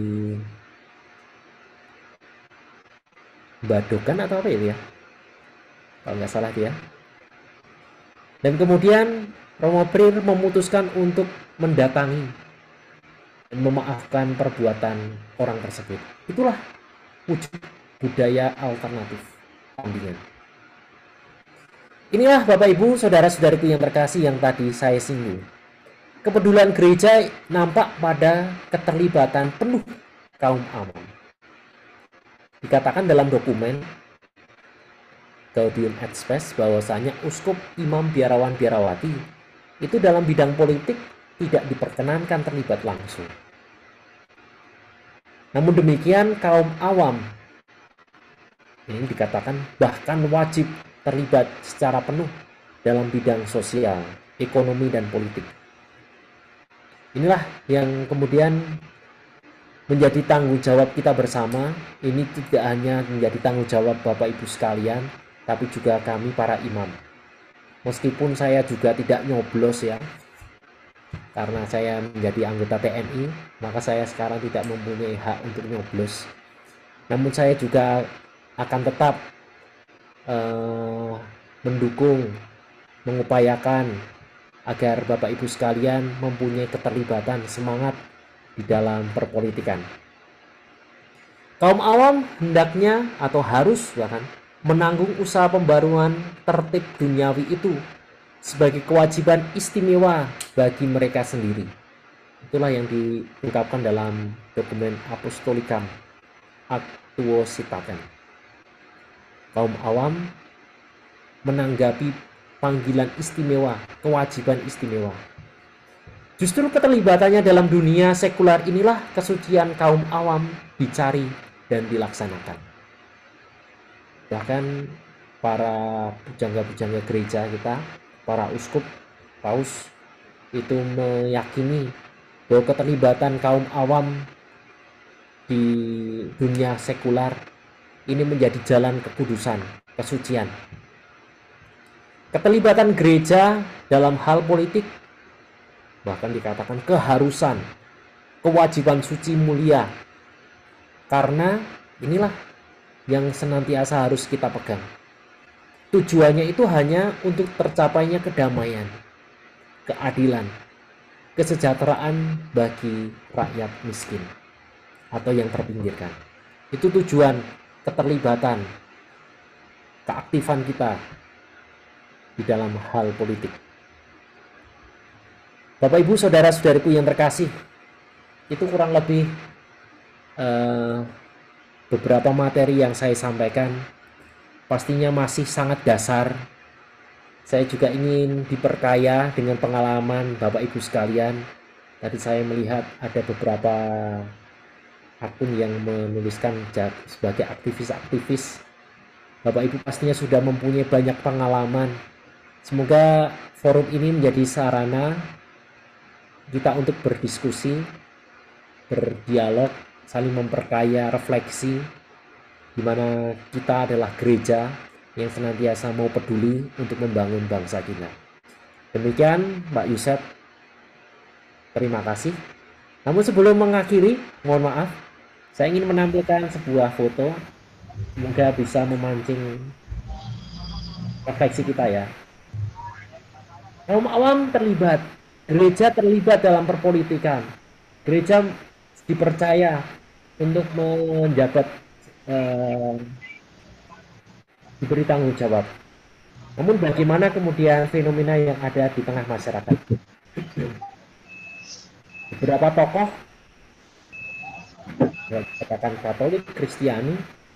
Badokan atau apa itu ya, kalau nggak salah dia. Dan kemudian Romo Prier memutuskan untuk mendatangi dan memaafkan perbuatan orang tersebut. Itulah wujud budaya alternatif tandingan. Inilah Bapak Ibu, saudara-saudariku yang terkasih yang tadi saya singgung. Kepedulian gereja nampak pada keterlibatan penuh kaum awam. Dikatakan dalam dokumen Gaudium et Spes bahwasanya uskup, imam, biarawan, biarawati itu dalam bidang politik tidak diperkenankan terlibat langsung. Namun demikian kaum awam ini dikatakan bahkan wajib terlibat secara penuh dalam bidang sosial, ekonomi, dan politik. Inilah yang kemudian menjadi tanggung jawab kita bersama. Ini tidak hanya menjadi tanggung jawab Bapak Ibu sekalian, tapi juga kami para imam. Meskipun saya juga tidak nyoblos ya, karena saya menjadi anggota TNI, maka saya sekarang tidak mempunyai hak untuk nyoblos. Namun saya juga akan tetap mendukung, mengupayakan agar Bapak Ibu sekalian mempunyai keterlibatan, semangat di dalam perpolitikan. Kaum awam hendaknya atau harus bahkan menanggung usaha pembaruan tertib duniawi itu sebagai kewajiban istimewa bagi mereka sendiri. Itulah yang diungkapkan dalam dokumen Apostolicam Actuositatem. Kaum awam menanggapi panggilan istimewa, kewajiban istimewa. Justru keterlibatannya dalam dunia sekular inilah kesucian kaum awam dicari dan dilaksanakan. Bahkan para pujangga-pujangga gereja kita, para uskup, paus, itu meyakini bahwa keterlibatan kaum awam di dunia sekular ini menjadi jalan kekudusan, kesucian. Keterlibatan gereja dalam hal politik bahkan dikatakan keharusan, kewajiban suci mulia. Karena inilah yang senantiasa harus kita pegang. Tujuannya itu hanya untuk tercapainya kedamaian, keadilan, kesejahteraan bagi rakyat miskin atau yang terpinggirkan. Itu tujuan keterlibatan, keaktifan kita di dalam hal politik. Bapak Ibu saudara-saudariku yang terkasih, itu kurang lebih beberapa materi yang saya sampaikan. Pastinya masih sangat dasar. Saya juga ingin diperkaya dengan pengalaman Bapak Ibu sekalian. Tadi saya melihat ada beberapa akun yang menuliskan sebagai aktivis-aktivis. Bapak Ibu pastinya sudah mempunyai banyak pengalaman. Semoga forum ini menjadi sarana kita untuk berdiskusi, berdialog, saling memperkaya, refleksi, di mana kita adalah gereja yang senantiasa mau peduli untuk membangun bangsa kita. Demikian Mbak Yusef, terima kasih. Namun sebelum mengakhiri, mohon maaf, saya ingin menampilkan sebuah foto, semoga bisa memancing refleksi kita ya. Kaum awam terlibat, gereja terlibat dalam perpolitikan. Gereja dipercaya untuk menjabat, diberi tanggung jawab. Namun bagaimana kemudian fenomena yang ada di tengah masyarakat? Beberapa tokoh, katakan Katolik, Kristiani,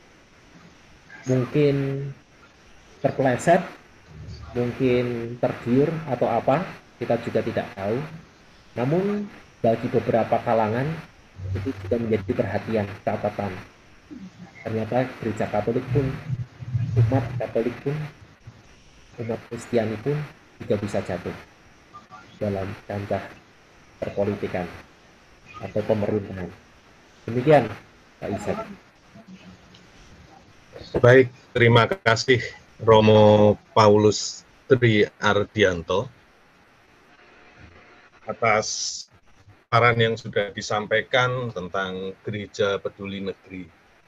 mungkin terpeleset, mungkin tergiur atau apa, kita juga tidak tahu. Namun bagi beberapa kalangan itu sudah menjadi perhatian, catatan. Ternyata gereja Katolik pun, umat Katolik pun, umat Kristiani pun juga bisa jatuh dalam kancah perpolitikan atau pemerintahan. Demikian Pak Ishak. Baik, terima kasih Romo Paulus Tri Ardianto atas saran yang sudah disampaikan tentang Gereja Peduli Negeri.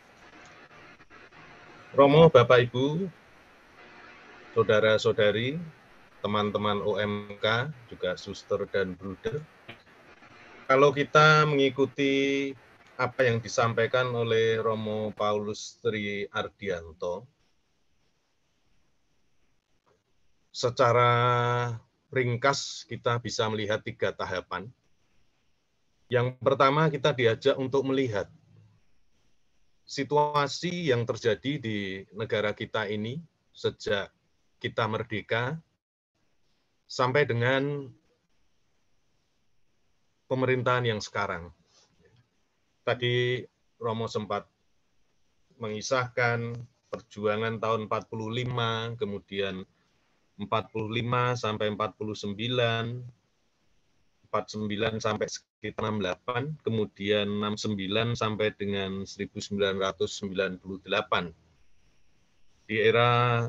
Romo, Bapak Ibu, saudara-saudari, teman-teman OMK, juga suster dan bruder, kalau kita mengikuti apa yang disampaikan oleh Romo Paulus Tri Ardianto, secara ringkas kita bisa melihat 3 tahapan. Yang pertama, kita diajak untuk melihat situasi yang terjadi di negara kita ini sejak kita merdeka sampai dengan pemerintahan yang sekarang. Tadi Romo sempat mengisahkan perjuangan tahun 45, kemudian 45 sampai 49, 49 sampai sekitar 68, kemudian 69 sampai dengan 1998. Di era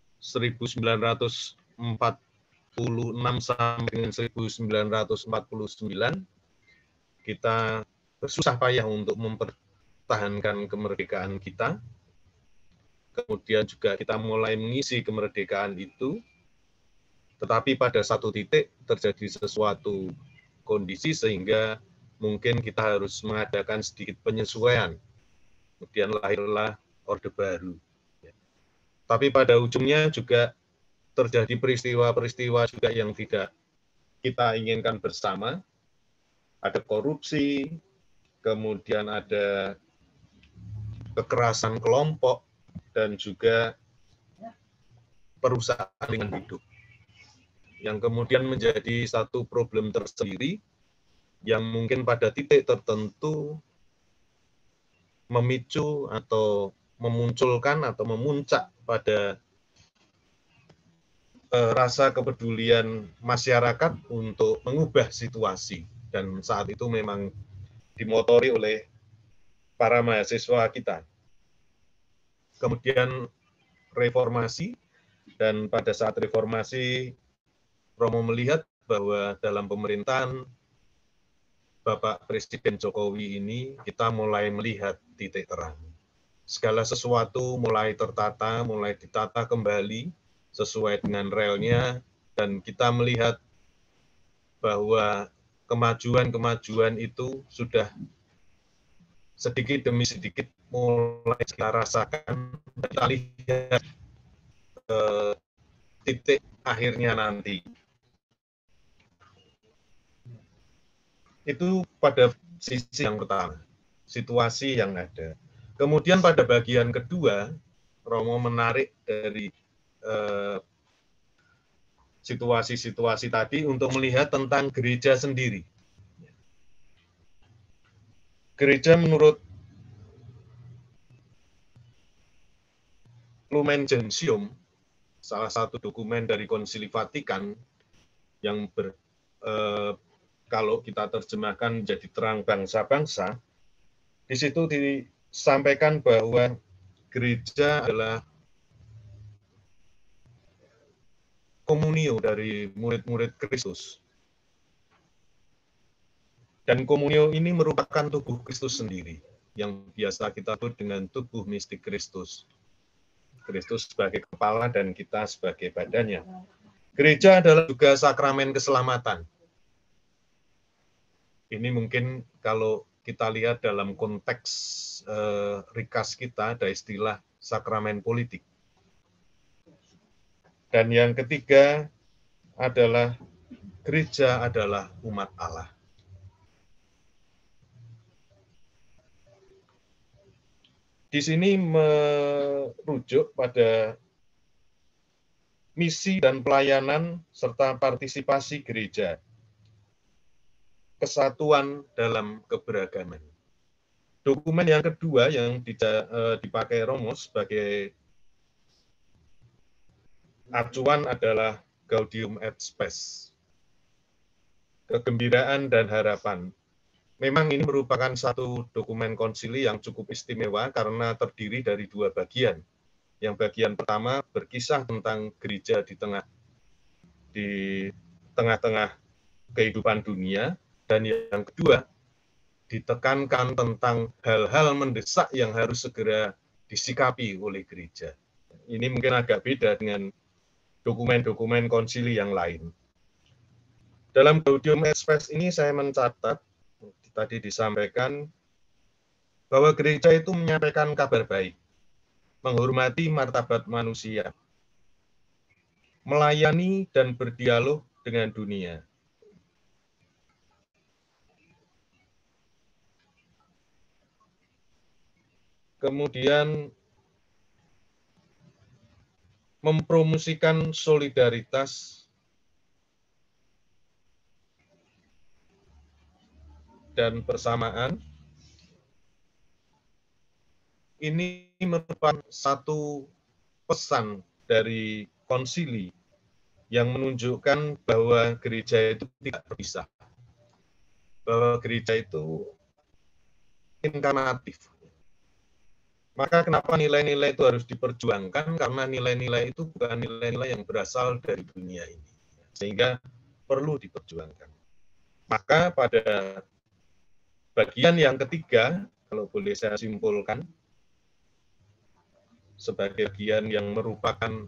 1946 sampai dengan 1949, kita bersusah payah untuk mempertahankan kemerdekaan kita. Kemudian juga kita mulai mengisi kemerdekaan itu, tetapi pada satu titik terjadi sesuatu kondisi sehingga mungkin kita harus mengadakan sedikit penyesuaian. Kemudian lahirlah Orde Baru. Tapi pada ujungnya juga terjadi peristiwa-peristiwa juga yang tidak kita inginkan bersama. ada korupsi, kemudian ada kekerasan kelompok, dan juga perusahaan lingkungan hidup, yang kemudian menjadi satu problem tersendiri yang mungkin pada titik tertentu memicu atau memunculkan atau memuncak pada rasa kepedulian masyarakat untuk mengubah situasi, dan saat itu memang dimotori oleh para mahasiswa kita. Kemudian reformasi, dan pada saat reformasi Romo melihat bahwa dalam pemerintahan Bapak Presiden Jokowi ini kita mulai melihat titik terang. Segala sesuatu mulai tertata, mulai ditata kembali sesuai dengan relnya, dan kita melihat bahwa kemajuan-kemajuan itu sudah sedikit demi sedikit mulai kita rasakan, kita lihat titik akhirnya nanti. Itu pada sisi yang pertama, situasi yang ada. Kemudian pada bagian kedua, Romo menarik dari situasi-situasi tadi untuk melihat tentang gereja sendiri. Gereja menurut Lumen Gentium, salah satu dokumen dari Konsili Vatikan yang kalau kita terjemahkan menjadi terang bangsa-bangsa, di situ disampaikan bahwa gereja adalah komunio dari murid-murid Kristus. Dan komunio ini merupakan tubuh Kristus sendiri, yang biasa kita sebut dengan tubuh mistik Kristus. Kristus sebagai kepala dan kita sebagai badannya. Gereja adalah juga sakramen keselamatan. Ini mungkin kalau kita lihat dalam konteks rikas kita, ada istilah sakramen politik. Dan yang ketiga adalah gereja adalah umat Allah. Di sini merujuk pada misi dan pelayanan serta partisipasi gereja, kesatuan dalam keberagaman. Dokumen yang kedua yang dipakai Romo sebagai acuan adalah Gaudium et Spes, kegembiraan dan harapan. Memang ini merupakan satu dokumen konsili yang cukup istimewa karena terdiri dari dua bagian. Yang bagian pertama berkisah tentang gereja di tengah-tengah kehidupan dunia, dan yang kedua ditekankan tentang hal-hal mendesak yang harus segera disikapi oleh gereja. Ini mungkin agak beda dengan dokumen-dokumen konsili yang lain. Dalam Gaudium et Spes ini saya mencatat, tadi disampaikan, bahwa gereja itu menyampaikan kabar baik, menghormati martabat manusia, melayani dan berdialog dengan dunia. Kemudian mempromosikan solidaritas dan persamaan. Ini merupakan satu pesan dari konsili yang menunjukkan bahwa gereja itu tidak terpisah, bahwa gereja itu inkarnatif. Maka kenapa nilai-nilai itu harus diperjuangkan? Karena nilai-nilai itu bukan nilai-nilai yang berasal dari dunia ini, sehingga perlu diperjuangkan. Maka pada bagian yang ketiga, kalau boleh saya simpulkan, sebagai bagian yang merupakan,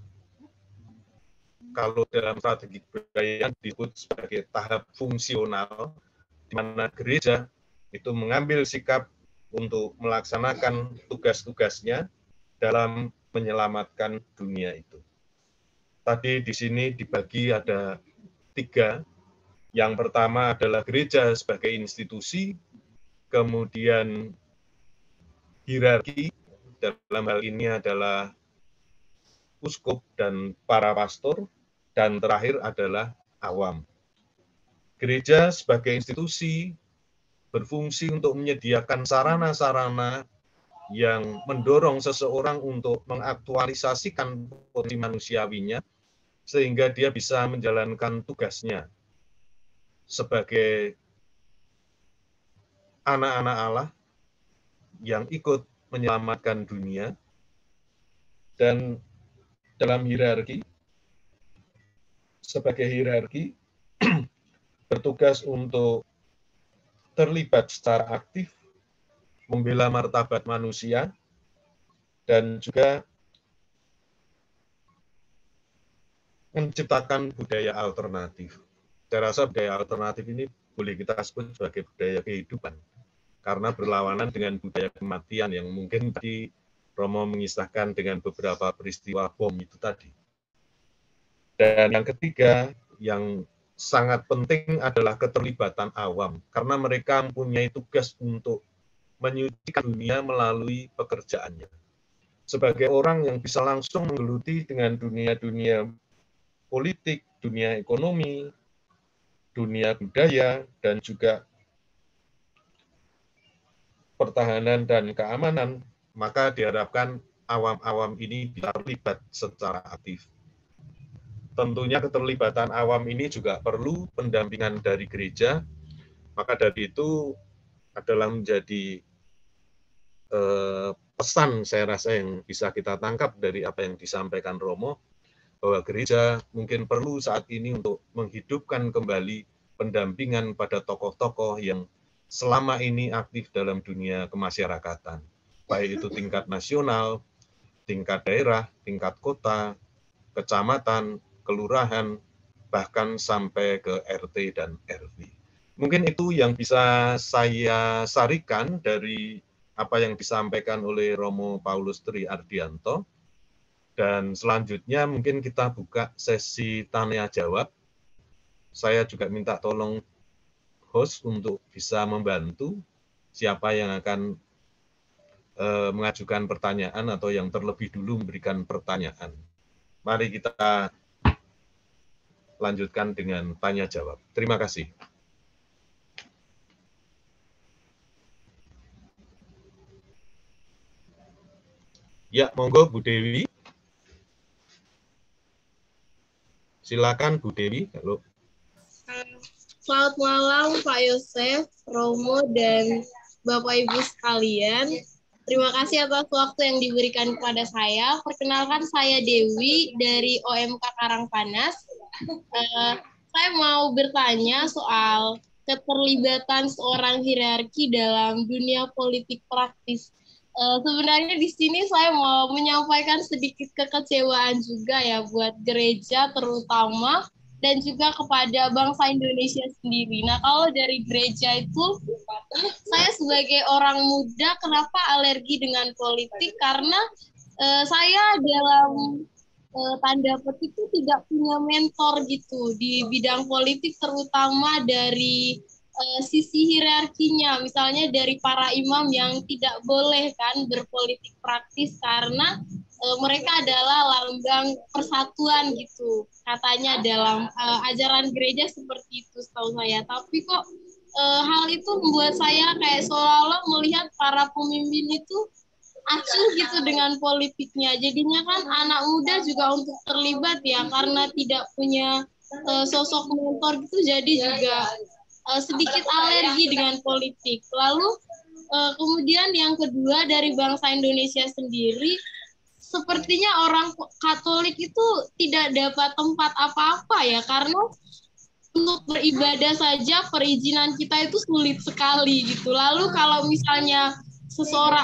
kalau dalam strategi kebudayaan disebut sebagai tahap fungsional, di mana gereja itu mengambil sikap untuk melaksanakan tugas-tugasnya dalam menyelamatkan dunia itu. Tadi di sini dibagi ada 3 Yang pertama adalah gereja sebagai institusi, kemudian hierarki, dalam hal ini adalah uskup dan para pastor, dan terakhir adalah awam. Gereja sebagai institusi berfungsi untuk menyediakan sarana-sarana yang mendorong seseorang untuk mengaktualisasikan potensi manusiawinya, sehingga dia bisa menjalankan tugasnya sebagai anak-anak Allah yang ikut menyelamatkan dunia. Dan dalam hierarki, sebagai hierarki, bertugas untuk terlibat secara aktif, membela martabat manusia, dan juga menciptakan budaya alternatif. Saya rasa budaya alternatif ini boleh kita sebut sebagai budaya kehidupan, karena berlawanan dengan budaya kematian yang mungkin tadi Romo mengisahkan dengan beberapa peristiwa bom itu tadi. Dan yang ketiga, yang sangat penting adalah keterlibatan awam, karena mereka mempunyai tugas untuk menyucikan dunia melalui pekerjaannya. Sebagai orang yang bisa langsung menggeluti dengan dunia-dunia politik, dunia ekonomi, dunia budaya, dan juga pertahanan dan keamanan, maka diharapkan awam-awam ini bisa terlibat secara aktif. Tentunya keterlibatan awam ini juga perlu pendampingan dari gereja, maka dari itu adalah menjadi pesan saya rasa yang bisa kita tangkap dari apa yang disampaikan Romo, bahwa gereja mungkin perlu saat ini untuk menghidupkan kembali pendampingan pada tokoh-tokoh yang selama ini aktif dalam dunia kemasyarakatan, baik itu tingkat nasional, tingkat daerah, tingkat kota, kecamatan, kelurahan, bahkan sampai ke RT dan RW. Mungkin itu yang bisa saya sarikan dari apa yang disampaikan oleh Romo Paulus Tri Ardianto. Dan selanjutnya mungkin kita buka sesi tanya jawab. Saya juga minta tolong host untuk bisa membantu siapa yang akan mengajukan pertanyaan atau yang terlebih dulu memberikan pertanyaan. Mari kita lanjutkan dengan tanya jawab. Terima kasih. Ya, monggo Bu Dewi. Silakan Bu Dewi. Halo. Selamat malam Pak Yosef, Romo, dan Bapak Ibu sekalian. Terima kasih atas waktu yang diberikan kepada saya. Perkenalkan, saya Dewi dari OMK Karangpanas. Saya mau bertanya soal keterlibatan seorang hierarki dalam dunia politik praktis. Sebenarnya di sini saya mau menyampaikan sedikit kekecewaan juga ya buat gereja terutama dan juga kepada bangsa Indonesia sendiri. Nah, kalau dari gereja itu saya sebagai orang muda kenapa alergi dengan politik, karena saya dalam tanda petik itu tidak punya mentor gitu di bidang politik, terutama dari sisi hierarkinya, misalnya dari para imam yang tidak boleh kan berpolitik praktis karena mereka adalah lambang persatuan gitu, katanya dalam ajaran gereja seperti itu setahu saya. Tapi kok hal itu membuat saya kayak seolah-olah melihat para pemimpin itu acuh gitu dengan politiknya. Jadinya kan anak muda juga untuk terlibat ya, karena tidak punya sosok mentor gitu, jadi juga sedikit alergi dengan politik. Lalu kemudian yang kedua dari bangsa Indonesia sendiri, sepertinya orang Katolik itu tidak dapat tempat apa-apa ya, karena untuk beribadah saja perizinan kita itu sulit sekali gitu. Lalu kalau misalnya seseorang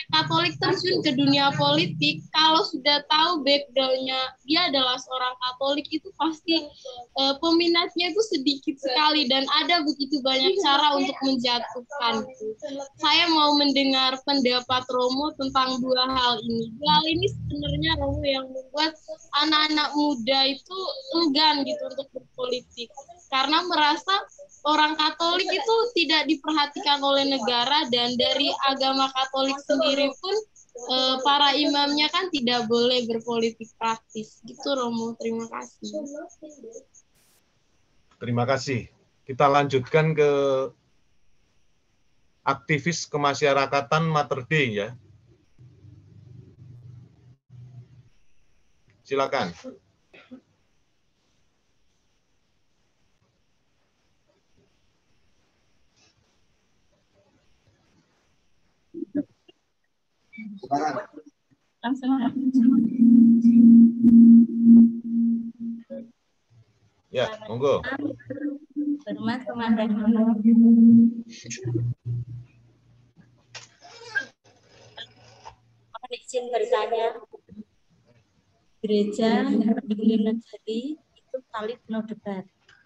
Katolik terjun ke dunia politik, kalau sudah tahu background-nya dia adalah seorang Katolik, itu pasti peminatnya itu sedikit sekali dan ada begitu banyak cara untuk menjatuhkan. Saya mau mendengar pendapat Romo tentang dua hal ini. Dua hal ini sebenarnya Romo yang membuat anak-anak muda itu enggan gitu untuk berpolitik karena merasa orang Katolik itu tidak diperhatikan oleh negara, dan dari agama Katolik sendiri pun para imamnya kan tidak boleh berpolitik praktis. Gitu Romo, terima kasih. Terima kasih. Kita lanjutkan ke aktivis kemasyarakatan Mater Dei ya. Silakan. Langsung. Ya, monggo. Hormat Komandan. Mohon izin bertanya. Gereja Peduli Negeri itu kali penuh debat.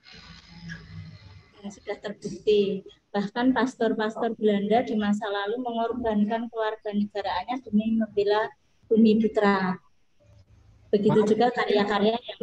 Yang sudah terbukti. Bahkan pastor-pastor Belanda di masa lalu mengorbankan keluarga negaraannya demi membela bumi putra. Begitu juga karya-karya yang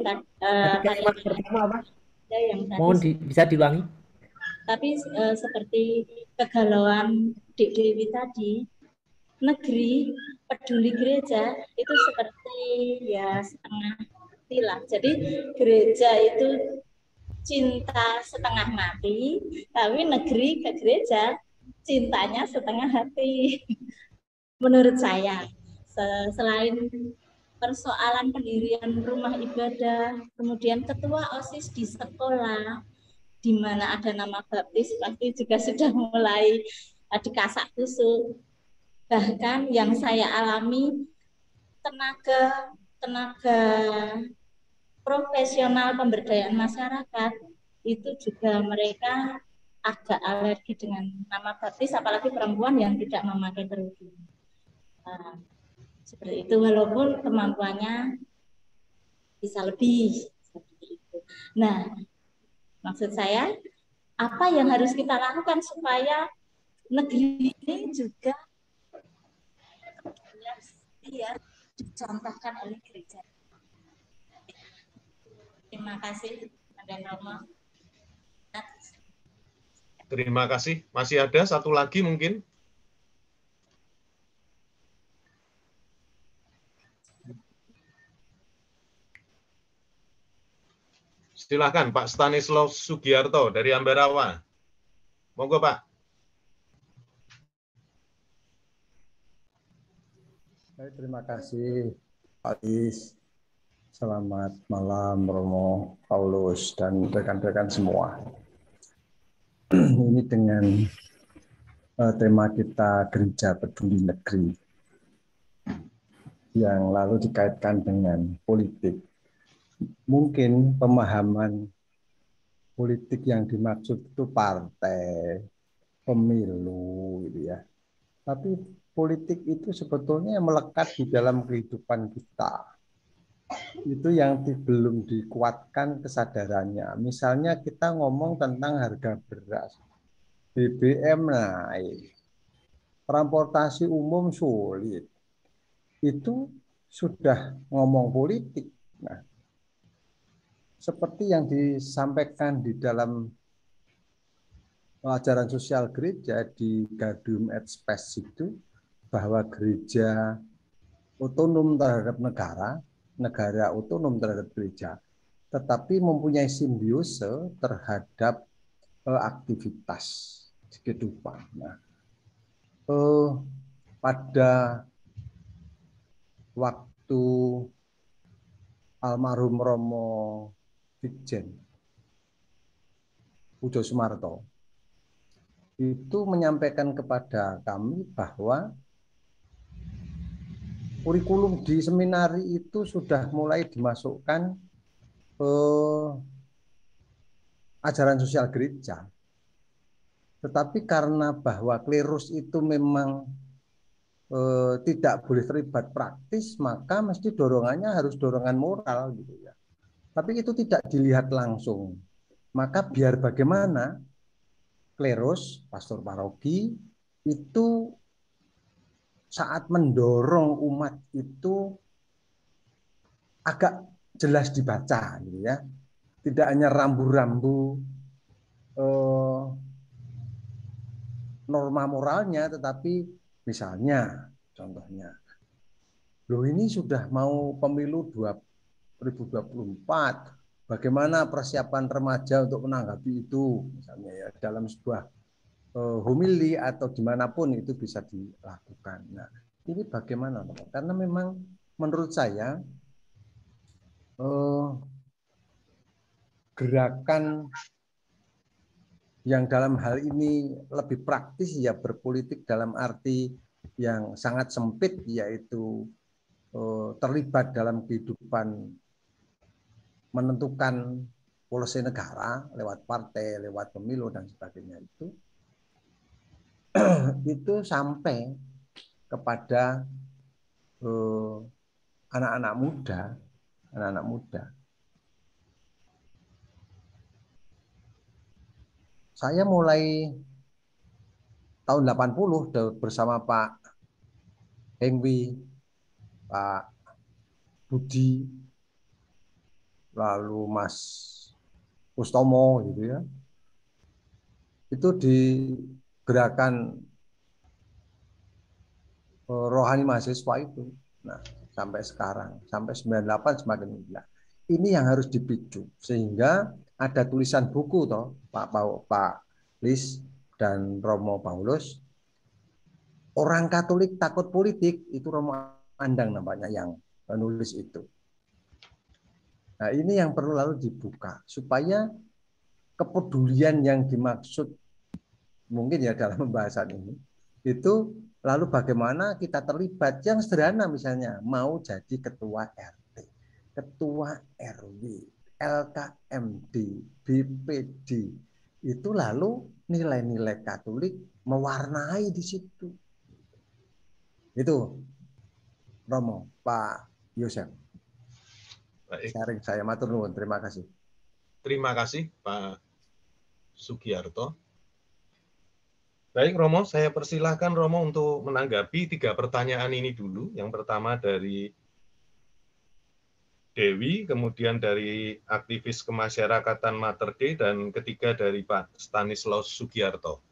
Mohon bisa diulangi. Tapi seperti kegalauan Dek Dewi tadi, negeri peduli gereja itu seperti ya setengah mati lah. Jadi gereja itu cinta setengah mati, tapi negeri ke gereja cintanya setengah hati. Menurut saya, selain persoalan pendirian rumah ibadah, kemudian ketua OSIS di sekolah, di mana ada nama baptis, pasti juga sudah mulai dikasak kusuk. Bahkan yang saya alami, tenaga profesional pemberdayaan masyarakat, itu juga mereka agak alergi dengan nama baptis, apalagi perempuan yang tidak memakai kerudung. Seperti itu, walaupun kemampuannya bisa lebih. Seperti itu. Nah, maksud saya, apa yang harus kita lakukan supaya negeri ini juga ya, dicontohkan oleh gereja. Terima kasih, Komandan Romo. Terima kasih. Masih ada satu lagi mungkin? Silakan Pak Stanislaus Sugiarto dari Ambarawa. Monggo Pak. Baik, terima kasih Pak Is. Selamat malam Romo, Paulus, dan rekan-rekan semua. Ini dengan tema kita Gereja Peduli Negeri yang lalu dikaitkan dengan politik. Mungkin pemahaman politik yang dimaksud itu partai, pemilu, gitu ya. Tapi politik itu sebetulnya melekat di dalam kehidupan kita. Itu yang belum dikuatkan kesadarannya. Misalnya kita ngomong tentang harga beras, BBM naik, transportasi umum sulit. Itu sudah ngomong politik. Nah, seperti yang disampaikan di dalam ajaran sosial gereja di Gaudium et Spes itu, bahwa gereja otonom terhadap negara, negara otonom terhadap gereja, tetapi mempunyai simbiose terhadap aktivitas kehidupan. Nah, pada waktu almarhum Romo Vikjen Pujo Sumarto itu menyampaikan kepada kami bahwa kurikulum di seminari itu sudah mulai dimasukkan ajaran sosial gereja. Tetapi karena bahwa klerus itu memang tidak boleh terlibat praktis, maka mesti dorongannya harus dorongan moral gitu ya. Tapi itu tidak dilihat langsung. Maka biar bagaimana kleros, pastor paroki itu saat mendorong umat itu agak jelas dibaca gitu ya. Tidak hanya rambu-rambu norma moralnya, tetapi misalnya contohnya, loh ini sudah mau pemilu 2024, bagaimana persiapan remaja untuk menanggapi itu, misalnya ya dalam sebuah homili atau dimanapun itu bisa dilakukan. Nah, ini bagaimana? Karena memang menurut saya gerakan yang dalam hal ini lebih praktis ya berpolitik dalam arti yang sangat sempit, yaitu terlibat dalam kehidupan menentukan polisi negara lewat partai, lewat pemilu dan sebagainya itu sampai kepada anak-anak muda. Saya mulai tahun 80 bersama Pak Hengwi, Pak Budi, lalu Mas Ustomo gitu ya. Itu di gerakan rohani mahasiswa itu. Nah, sampai sekarang, sampai 98 semakin gila. Ini yang harus dipicu sehingga ada tulisan buku toh Pak Lis dan Romo Paulus, orang Katolik takut politik, itu Romo Andang namanya yang menulis itu. Nah, ini yang perlu lalu dibuka supaya kepedulian yang dimaksud mungkin ya dalam pembahasan ini itu lalu bagaimana kita terlibat yang sederhana, misalnya mau jadi ketua RT, ketua RW, LKMD, BPD, itu lalu nilai-nilai Katolik mewarnai di situ. Itu Romo, Pak Yosef. Baik. Sharing saya, matur nuwun, terima kasih. Terima kasih Pak Sugiarto. Baik Romo, saya persilahkan Romo untuk menanggapi 3 pertanyaan ini dulu. Yang pertama dari Dewi, kemudian dari aktivis kemasyarakatan Mater Dei, dan ketiga dari Pak Stanislaus Sugiarto.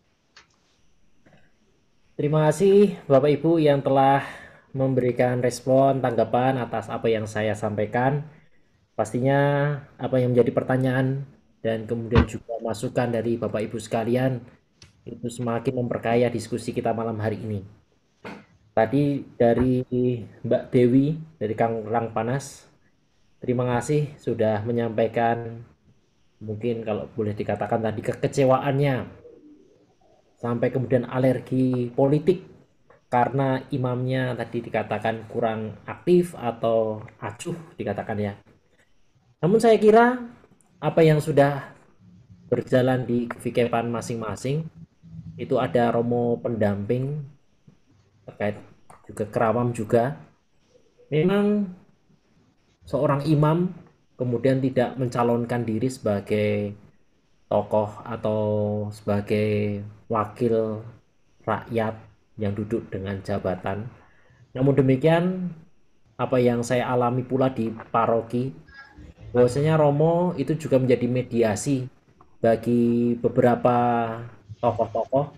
Terima kasih Bapak Ibu yang telah memberikan respon, tanggapan atas apa yang saya sampaikan. Pastinya apa yang menjadi pertanyaan dan kemudian juga masukan dari Bapak Ibu sekalian itu semakin memperkaya diskusi kita malam hari ini. Tadi dari Mbak Dewi dari Kang Panas, terima kasih sudah menyampaikan mungkin kalau boleh dikatakan tadi kekecewaannya sampai kemudian alergi politik karena imamnya tadi dikatakan kurang aktif atau acuh dikatakan ya. Namun saya kira apa yang sudah berjalan di kefikiran masing-masing itu ada Romo pendamping terkait juga kerawam juga. Memang seorang imam kemudian tidak mencalonkan diri sebagai tokoh atau sebagai wakil rakyat yang duduk dengan jabatan. Namun demikian apa yang saya alami pula di paroki, bahwasanya Romo itu juga menjadi mediasi bagi beberapa tokoh-tokoh,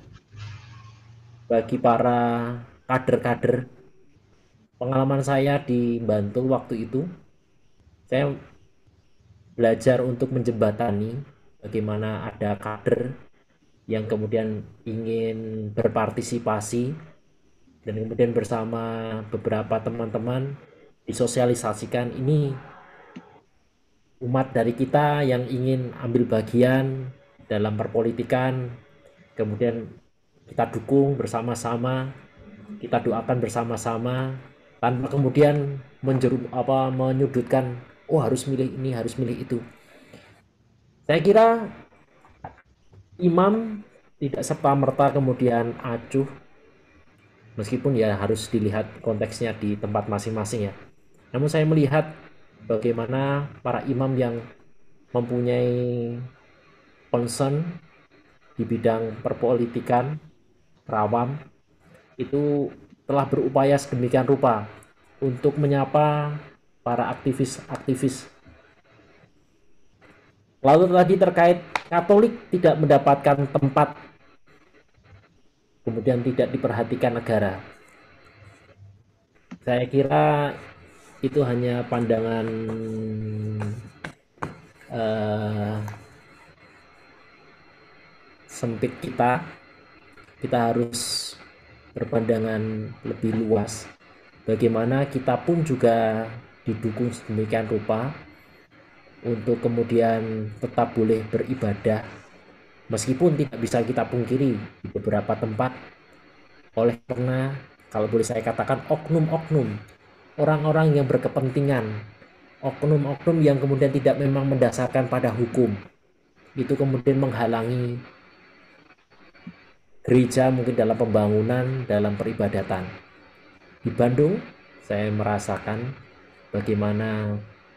bagi para kader-kader. Pengalaman saya di Bantul waktu itu, saya belajar untuk menjembatani bagaimana ada kader yang kemudian ingin berpartisipasi dan kemudian bersama beberapa teman-teman disosialisasikan ini umat dari kita yang ingin ambil bagian dalam perpolitikan, kemudian kita dukung bersama-sama, kita doakan bersama-sama tanpa kemudian menyudutkan, oh harus milih ini, harus milih itu. Saya kira imam tidak serta-merta kemudian acuh, Meskipun ya harus dilihat konteksnya di tempat masing-masing ya. Namun saya melihat bagaimana para imam yang mempunyai concern di bidang perpolitikan, perawam, itu telah berupaya sedemikian rupa untuk menyapa para aktivis-aktivis. Lalu tadi terkait Katolik tidak mendapatkan tempat, kemudian tidak diperhatikan negara. Saya kira itu hanya pandangan sempit kita. Kita harus berpandangan lebih luas. Bagaimana kita pun juga didukung sedemikian rupa untuk kemudian tetap boleh beribadah, meskipun tidak bisa kita pungkiri di beberapa tempat oleh karena, kalau boleh saya katakan, oknum-oknum, orang-orang yang berkepentingan, oknum-oknum yang kemudian tidak memang mendasarkan pada hukum, itu kemudian menghalangi gereja mungkin dalam pembangunan, dalam peribadatan. Di Bandung saya merasakan bagaimana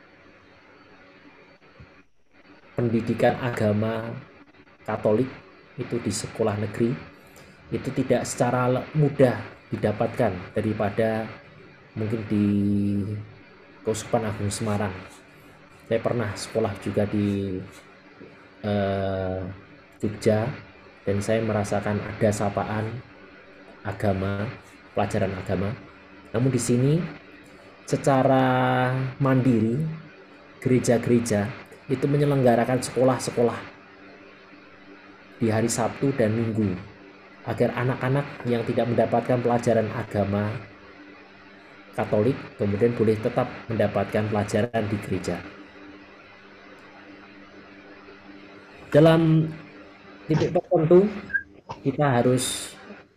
pendidikan agama Katolik itu di sekolah negeri itu tidak secara mudah didapatkan daripada mungkin di Keuskupan Agung Semarang. Saya pernah sekolah juga di Jogja, dan saya merasakan ada sapaan agama, pelajaran agama. Namun di sini secara mandiri gereja-gereja itu menyelenggarakan sekolah-sekolah di hari Sabtu dan Minggu agar anak-anak yang tidak mendapatkan pelajaran agama Katolik kemudian boleh tetap mendapatkan pelajaran di gereja. Dalam titik tertentu kita harus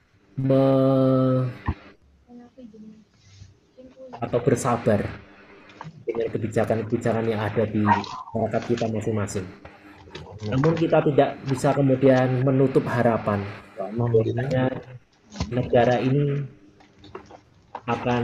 atau bersabar dengan kebijakan-kebijakan yang ada di masyarakat kita masing-masing. Namun kita tidak bisa kemudian menutup harapan bahwasanya negara ini akan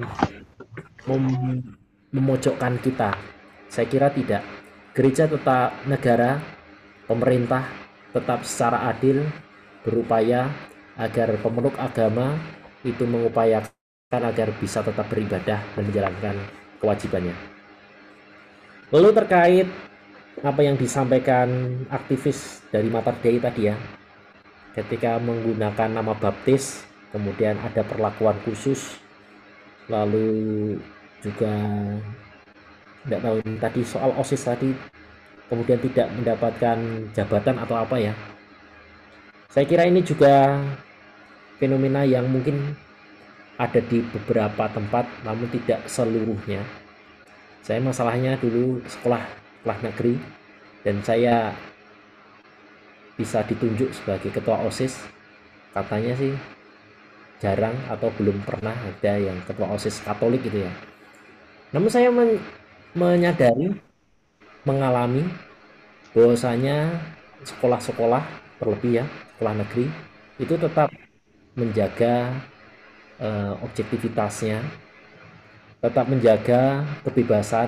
memojokkan kita. Saya kira tidak. Gereja tetap, negara, pemerintah tetap secara adil berupaya agar pemeluk agama itu mengupayakan agar bisa tetap beribadah dan menjalankan kewajibannya. Lalu terkait apa yang disampaikan aktivis dari Mater Dei tadi ya, ketika menggunakan nama baptis kemudian ada perlakuan khusus, lalu juga tidak tahu tadi soal OSIS tadi kemudian tidak mendapatkan jabatan atau apa ya. Saya kira ini juga fenomena yang mungkin ada di beberapa tempat namun tidak seluruhnya. Saya masalahnya dulu sekolah negeri dan saya bisa ditunjuk sebagai ketua OSIS. Katanya sih jarang atau belum pernah ada yang ketua OSIS Katolik gitu ya. Namun saya menyadari, mengalami bahwasanya sekolah-sekolah terlebih ya sekolah negeri itu tetap menjaga objektivitasnya, tetap menjaga kebebasan,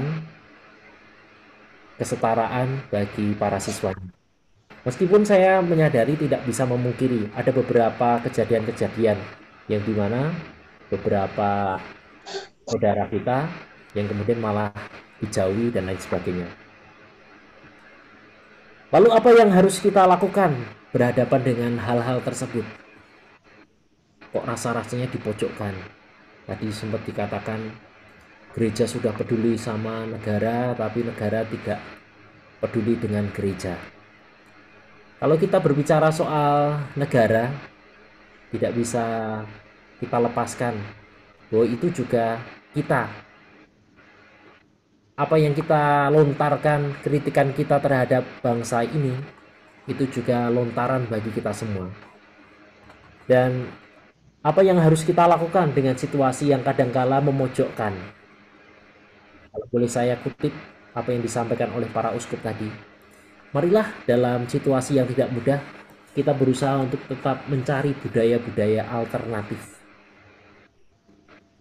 kesetaraan bagi para siswanya. Meskipun saya menyadari tidak bisa memungkiri ada beberapa kejadian-kejadian yang dimana beberapa saudara kita yang kemudian malah dijauhi dan lain sebagainya. Lalu apa yang harus kita lakukan berhadapan dengan hal-hal tersebut? Kok rasa-rasanya dipojokkan? Tadi sempat dikatakan gereja sudah peduli sama negara, tapi negara tidak peduli dengan gereja. Kalau kita berbicara soal negara, tidak bisa kita lepaskan bahwa itu juga kita. Apa yang kita lontarkan, kritikan kita terhadap bangsa ini, itu juga lontaran bagi kita semua. Dan apa yang harus kita lakukan dengan situasi yang kadangkala memojokkan? Kalau boleh saya kutip apa yang disampaikan oleh para uskup tadi. Marilah dalam situasi yang tidak mudah, kita berusaha untuk tetap mencari budaya-budaya alternatif.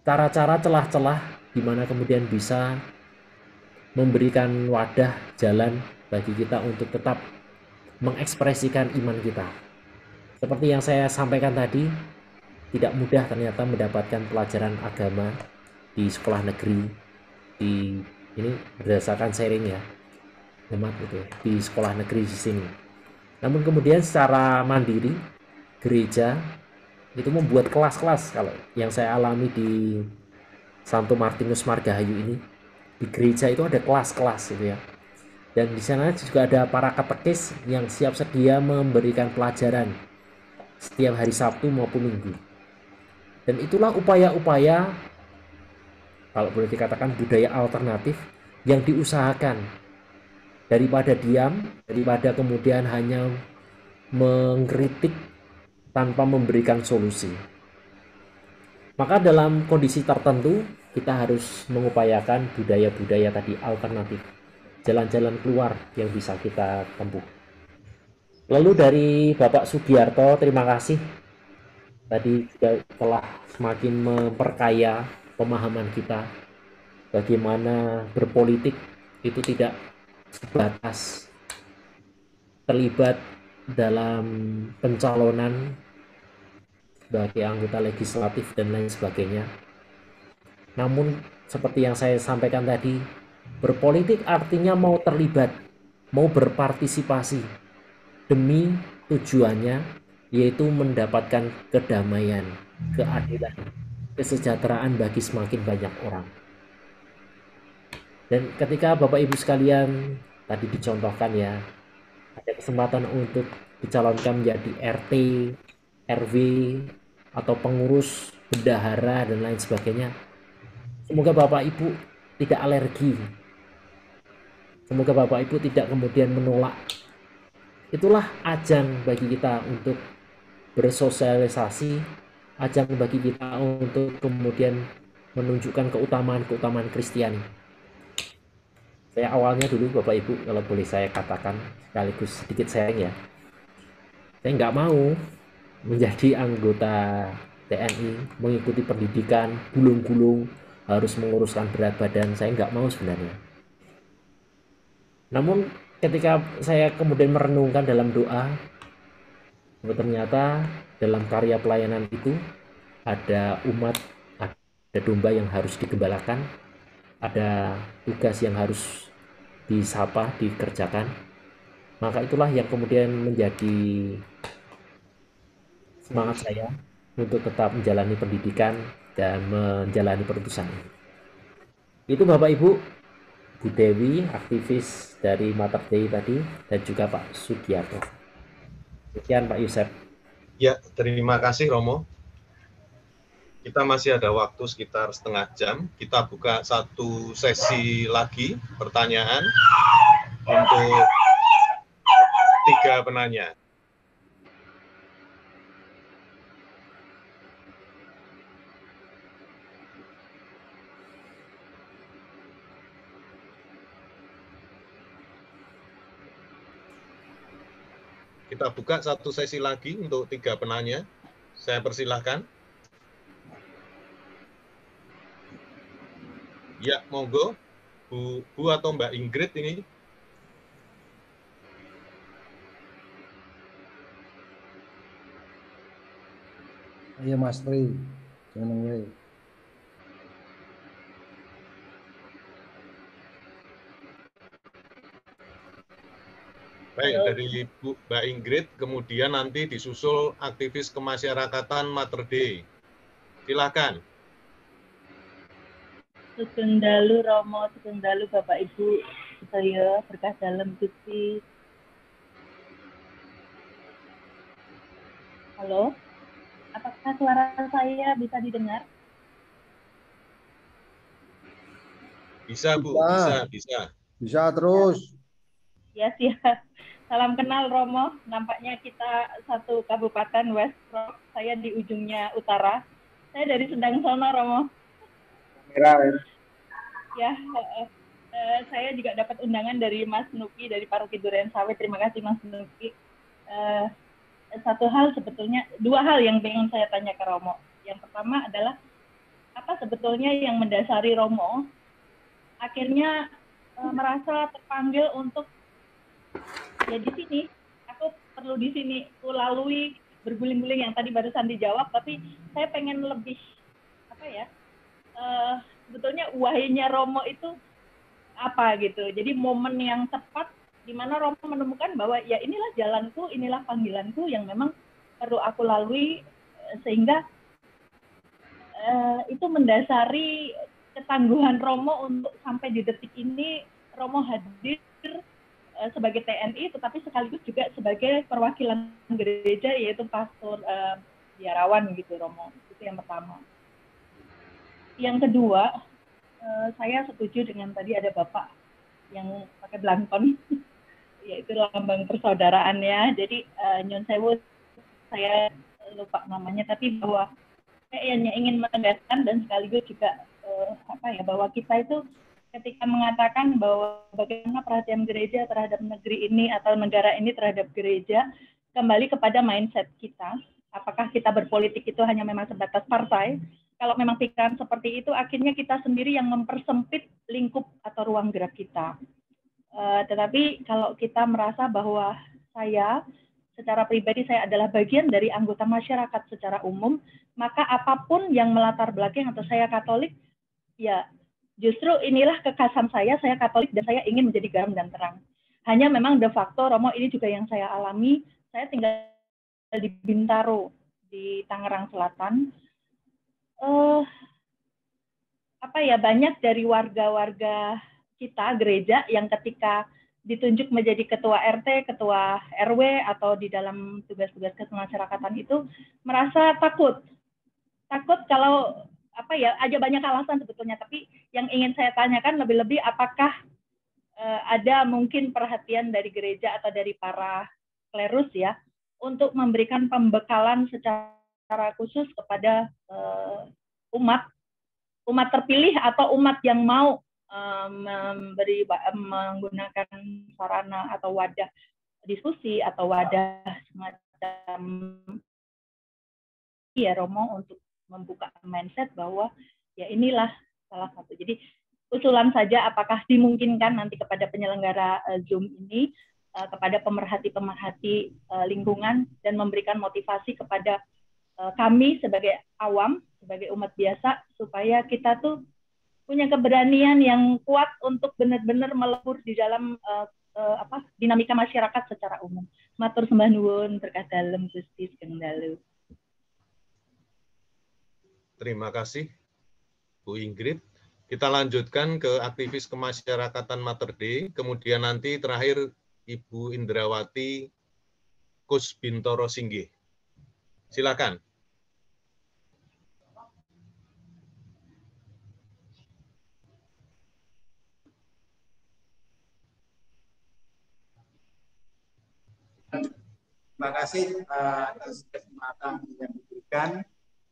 cara-cara celah-celah di mana kemudian bisa memberikan wadah jalan bagi kita untuk tetap mengekspresikan iman kita. Seperti yang saya sampaikan tadi, tidak mudah ternyata mendapatkan pelajaran agama di sekolah negeri, ini berdasarkan sharing ya, hemat itu di sekolah negeri di sini. Namun kemudian secara mandiri gereja itu membuat kelas-kelas. Kalau yang saya alami di Santo Martinus Margahayu ini, di gereja itu ada kelas-kelas gitu ya. Dan di sana juga ada para katekis yang siap sedia memberikan pelajaran setiap hari Sabtu maupun Minggu. Dan itulah upaya-upaya, kalau boleh dikatakan budaya alternatif yang diusahakan, daripada diam, daripada kemudian hanya mengkritik tanpa memberikan solusi. Maka dalam kondisi tertentu kita harus mengupayakan budaya-budaya tadi alternatif, jalan-jalan keluar yang bisa kita tempuh. Lalu dari Bapak Sugiarto, terima kasih tadi juga telah semakin memperkaya pemahaman kita bagaimana berpolitik itu tidak sebatas terlibat dalam pencalonan sebagai anggota legislatif dan lain sebagainya. Namun seperti yang saya sampaikan tadi, berpolitik artinya mau terlibat, mau berpartisipasi demi tujuannya, yaitu mendapatkan kedamaian, keadilan, kesejahteraan bagi semakin banyak orang. Dan ketika Bapak Ibu sekalian tadi dicontohkan ya, ada kesempatan untuk dicalonkan menjadi RT, RW, atau pengurus, bendahara, dan lain sebagainya. Semoga Bapak Ibu tidak alergi. Semoga Bapak Ibu tidak kemudian menolak. Itulah ajang bagi kita untuk bersosialisasi, ajang bagi kita untuk kemudian menunjukkan keutamaan-keutamaan Kristiani. Saya awalnya dulu Bapak Ibu, kalau boleh saya katakan sekaligus sedikit sharing ya, saya nggak mau menjadi anggota TNI, mengikuti pendidikan, gulung-gulung, harus menguruskan berat badan, saya nggak mau sebenarnya. Namun ketika saya kemudian merenungkan dalam doa, ternyata dalam karya pelayanan itu ada umat, ada domba yang harus digembalakan, ada tugas yang harus disapa, dikerjakan. Maka itulah yang kemudian menjadi semangat saya untuk tetap menjalani pendidikan dan menjalani perutusan. Itu Bapak Ibu, Bu Dewi, aktivis dari Mater Dei tadi, dan juga Pak Sugiarto. Sekian Pak Yusef. Ya, terima kasih Romo. Kita masih ada waktu sekitar setengah jam. Kita buka satu sesi lagi pertanyaan untuk 3 penanya. Kita buka satu sesi lagi untuk 3 penanya. Saya persilahkan. Ya, monggo. Bu atau Mbak Ingrid ini. Iya Mas Tri. Jangan. Baik, dari Bu Mbak Ingrid, kemudian nanti disusul aktivis kemasyarakatan Mater Dei. Silakan. Sugeng dalu Romo, sugeng dalu Bapak Ibu, saya berkah dalam Gusti. Halo, apakah suara saya bisa didengar? Bisa Bu, bisa. Bisa terus. Ya siap. Salam kenal Romo, nampaknya kita satu kabupaten West Rock, saya di ujungnya utara. Saya dari Sendang Sono Romo. Ya, saya juga dapat undangan dari Mas Nuki dari Paroki Duren Sawit. Terima kasih Mas Nuki. Satu hal sebetulnya, 2 hal yang ingin saya tanya ke Romo. Yang pertama adalah apa sebetulnya yang mendasari Romo akhirnya merasa terpanggil untuk ya di sini, aku perlu di sini, aku lalui berguling-guling yang tadi barusan dijawab, tapi saya pengen lebih apa ya, sebetulnya wahainya Romo itu apa gitu. Jadi momen yang tepat di mana Romo menemukan bahwa ya inilah jalanku, inilah panggilanku yang memang perlu aku lalui, sehingga itu mendasari ketangguhan Romo untuk sampai di detik ini Romo hadir sebagai TNI, tetapi sekaligus juga sebagai perwakilan gereja, yaitu pastor biarawan gitu Romo. Itu yang pertama. Yang kedua, saya setuju dengan tadi ada Bapak yang pakai belangkon, yaitu lambang persaudaraannya. Jadi Nyon Sewu, saya lupa namanya, tapi bahwa saya hanya ingin menegaskan dan sekaligus juga bahwa kita itu ketika mengatakan bahwa bagaimana perhatian gereja terhadap negeri ini atau negara ini terhadap gereja, kembali kepada mindset kita. Apakah kita berpolitik itu hanya memang sebatas partai? Kalau memang pikiran seperti itu, akhirnya kita sendiri yang mempersempit lingkup atau ruang gerak kita. Tetapi kalau kita merasa bahwa saya, secara pribadi saya adalah bagian dari anggota masyarakat secara umum, maka apapun yang melatar belakang atau saya Katolik, ya justru inilah kekhasan saya Katolik dan saya ingin menjadi garam dan terang. Hanya memang de facto, Romo, ini juga yang saya alami, saya tinggal di Bintaro, di Tangerang Selatan. Banyak dari warga-warga kita gereja yang ketika ditunjuk menjadi ketua RT, ketua RW atau di dalam tugas-tugas kemasyarakatan itu merasa takut kalau ada banyak alasan sebetulnya, tapi yang ingin saya tanyakan lebih-lebih apakah ada mungkin perhatian dari gereja atau dari para klerus ya untuk memberikan pembekalan secara khusus kepada umat terpilih atau umat yang mau menggunakan sarana atau wadah diskusi atau wadah semacam ya Romo untuk membuka mindset bahwa ya inilah salah satu. Jadi usulan saja apakah dimungkinkan nanti kepada penyelenggara Zoom ini kepada pemerhati-pemerhati lingkungan dan memberikan motivasi kepada kami sebagai awam, sebagai umat biasa, supaya kita tuh punya keberanian yang kuat untuk benar-benar melebur di dalam dinamika masyarakat secara umum. Matur sembah nuwun, berkah dalem Gusti Sugeng Dalu. Terima kasih, Bu Ingrid. Kita lanjutkan ke aktivis kemasyarakatan Mater Dei, kemudian nanti terakhir Ibu Indrawati Kus Bintoro Singgih. Silakan. Terima kasih atas kesempatan yang diberikan.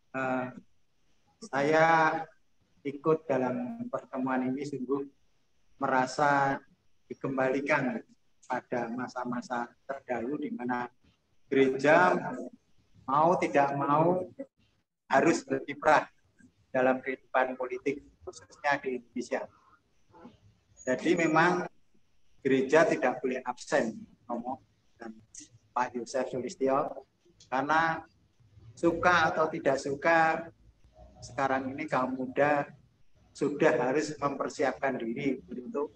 Saya ikut dalam pertemuan ini sungguh merasa dikembalikan pada masa-masa terdahulu di mana gereja mau tidak mau harus berkiprah dalam kehidupan politik khususnya di Indonesia. Jadi memang gereja tidak boleh absen, Romo dan Pak Yosef Sulistyo, karena suka atau tidak suka sekarang ini kaum muda sudah harus mempersiapkan diri untuk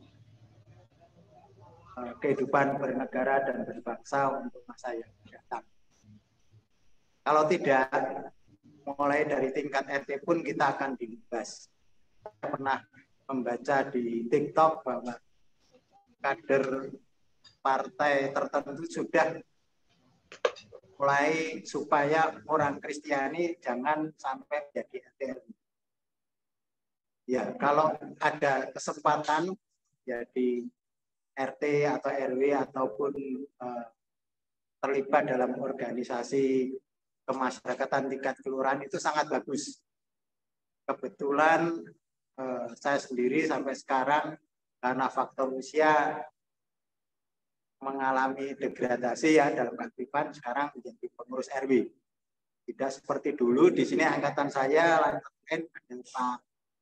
kehidupan bernegara dan berbangsa untuk masa yang datang. Kalau tidak, mulai dari tingkat RT pun kita akan dilibas. Saya pernah membaca di TikTok bahwa kader partai tertentu sudah mulai supaya orang Kristiani jangan sampai jadi RT. Ya, kalau ada kesempatan ya di RT atau RW ataupun terlibat dalam organisasi kemasyarakatan tingkat kelurahan itu sangat bagus. Kebetulan saya sendiri sampai sekarang karena faktor usia mengalami degradasi ya dalam keaktifan, sekarang menjadi pengurus RW. Tidak seperti dulu, di sini angkatan saya ada Pak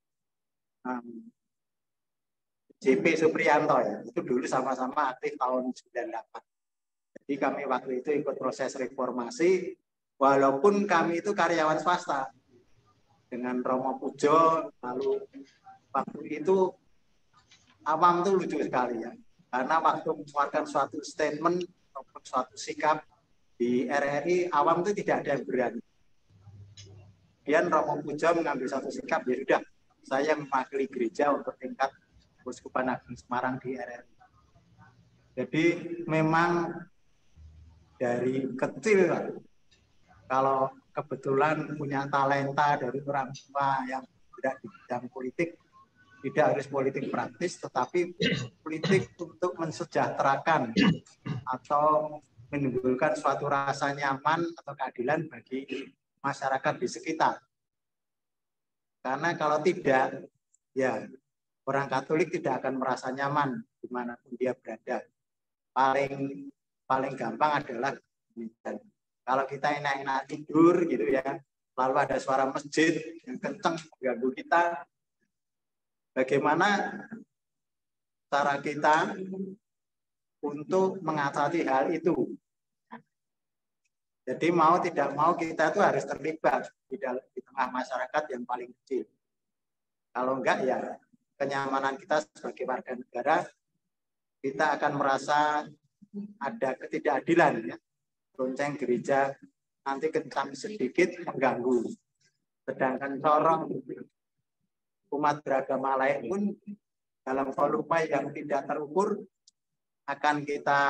JP Supriyanto ya, itu dulu sama-sama aktif tahun 98. Jadi kami waktu itu ikut proses reformasi, walaupun kami itu karyawan swasta. Dengan Romo Pujo, lalu waktu itu awam tuh lucu sekali ya. Karena waktu mengeluarkan suatu statement ataupun suatu sikap di RRI, awam itu tidak ada yang berani. Kemudian Romo Pujo mengambil satu sikap, ya sudah, saya mewakili gereja untuk tingkat Keuskupan Agung Semarang di RRI. Jadi memang dari kecil, kalau kebetulan punya talenta dari orang tua yang tidak di bidang politik, tidak harus politik praktis, tetapi politik untuk mensejahterakan atau menimbulkan suatu rasa nyaman atau keadilan bagi masyarakat di sekitar. Karena kalau tidak, ya orang Katolik tidak akan merasa nyaman dimanapun dia berada. Paling gampang adalah kalau kita enak-enak tidur gitu ya, lalu ada suara masjid yang kencang mengganggu kita, bagaimana cara kita untuk mengatasi hal itu? Jadi mau tidak mau kita itu harus terlibat di tengah masyarakat yang paling kecil. Kalau enggak ya kenyamanan kita sebagai warga negara, kita akan merasa ada ketidakadilan ya. Lonceng gereja nanti kencang sedikit mengganggu. Sedangkan corong umat beragama lain pun dalam volume yang tidak terukur akan kita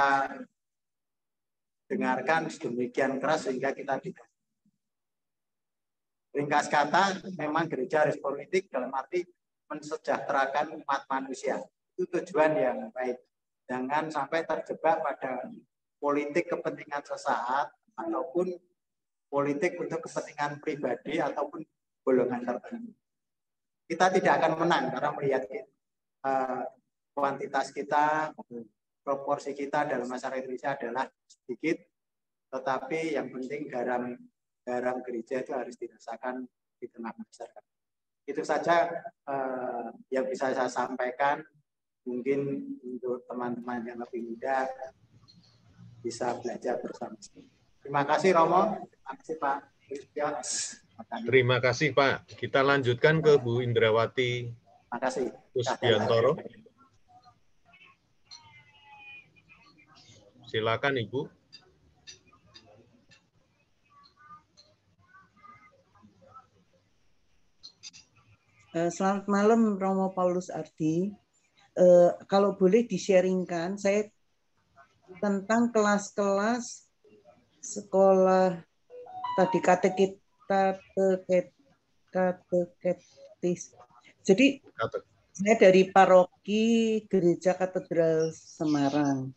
dengarkan sedemikian keras sehingga kita tidak. Ringkas kata, memang gereja harus politik dalam arti mensejahterakan umat manusia. Itu tujuan yang baik. Jangan sampai terjebak pada politik kepentingan sesaat ataupun politik untuk kepentingan pribadi ataupun golongan tertentu. Kita tidak akan menang karena melihat kuantitas kita, proporsi kita dalam masyarakat Indonesia adalah sedikit, tetapi yang penting garam gereja itu harus dirasakan di tengah masyarakat. Itu saja yang bisa saya sampaikan. Mungkin untuk teman-teman yang lebih muda bisa belajar bersama. Terima kasih Romo. Terima kasih Pak. Terima kasih Pak. Kita lanjutkan ke Bu Indrawati Kusdiantoro. Silakan Ibu. Selamat malam Romo Paulus Ardi. Kalau boleh di-sharingkan, saya tentang kelas-kelas sekolah tadi kateketis. Jadi saya dari paroki Gereja Katedral Semarang.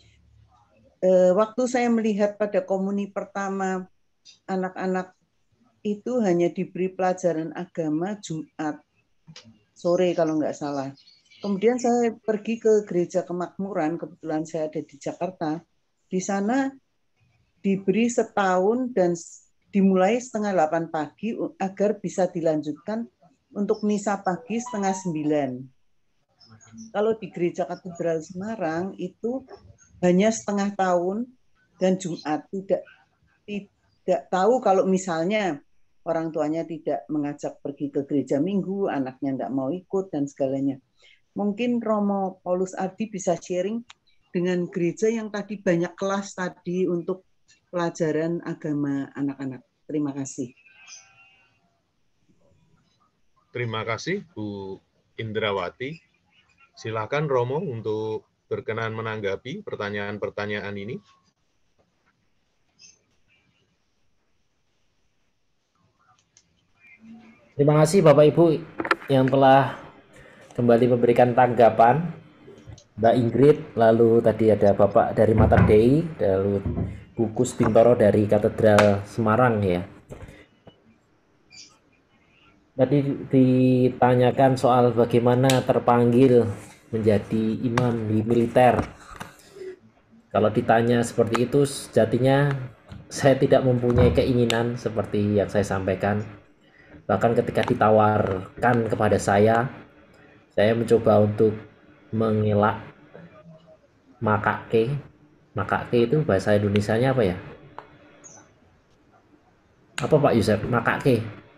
Waktu saya melihat pada komuni pertama, anak-anak itu hanya diberi pelajaran agama Jumat sore kalau nggak salah. Kemudian saya pergi ke Gereja Kemakmuran, kebetulan saya ada di Jakarta. Di sana diberi setahun dan dimulai 7:30 pagi agar bisa dilanjutkan untuk misa pagi 8:30. Kalau di Gereja Katedral Semarang itu hanya setengah tahun dan Jumat. Tidak tahu kalau misalnya orang tuanya tidak mengajak pergi ke gereja minggu, anaknya nggak mau ikut dan segalanya. Mungkin Romo Paulus Ardi bisa sharing dengan gereja yang tadi banyak kelas tadi untuk pelajaran agama anak-anak. Terima kasih. Terima kasih Bu Indrawati. Silakan Romo untuk berkenan menanggapi pertanyaan-pertanyaan ini. Terima kasih Bapak Ibu yang telah kembali memberikan tanggapan. Mbak Ingrid, lalu tadi ada Bapak dari Mater Dei, lalu Bu Kusdiantoro dari Katedral Semarang ya. Tadi ditanyakan soal bagaimana terpanggil menjadi imam di militer. Kalau ditanya seperti itu, sejatinya saya tidak mempunyai keinginan seperti yang saya sampaikan, Bahkan ketika ditawarkan kepada saya mencoba untuk mengelak makake. Makake itu bahasa Indonesianya apa ya? Apa Pak Yusuf? Makake.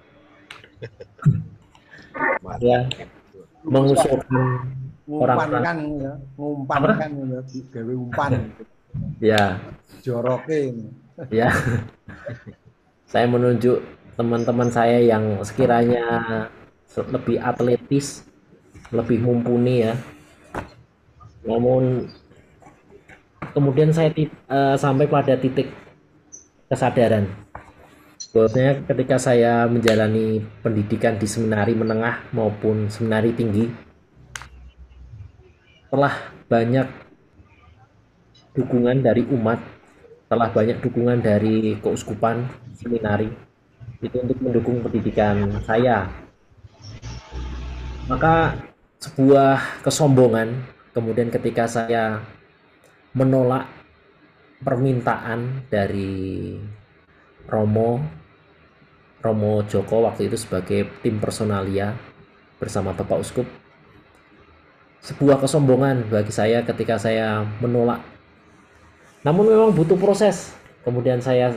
Ya, mengusulkan orang-orang ngumpankan ya, gawe umpan. Ya. Joroke. Ya. Saya menunjuk teman-teman saya yang sekiranya lebih atletis, lebih mumpuni ya. Namun kemudian saya sampai pada titik kesadaran bahwasanya ketika saya menjalani pendidikan di seminari menengah maupun seminari tinggi, telah banyak dukungan dari umat, telah banyak dukungan dari keuskupan seminari itu untuk mendukung pendidikan saya. Maka sebuah kesombongan kemudian ketika saya menolak permintaan dari Romo Joko waktu itu sebagai tim personalia bersama Bapak Uskup, sebuah kesombongan bagi saya ketika saya menolak. Namun memang butuh proses. Kemudian saya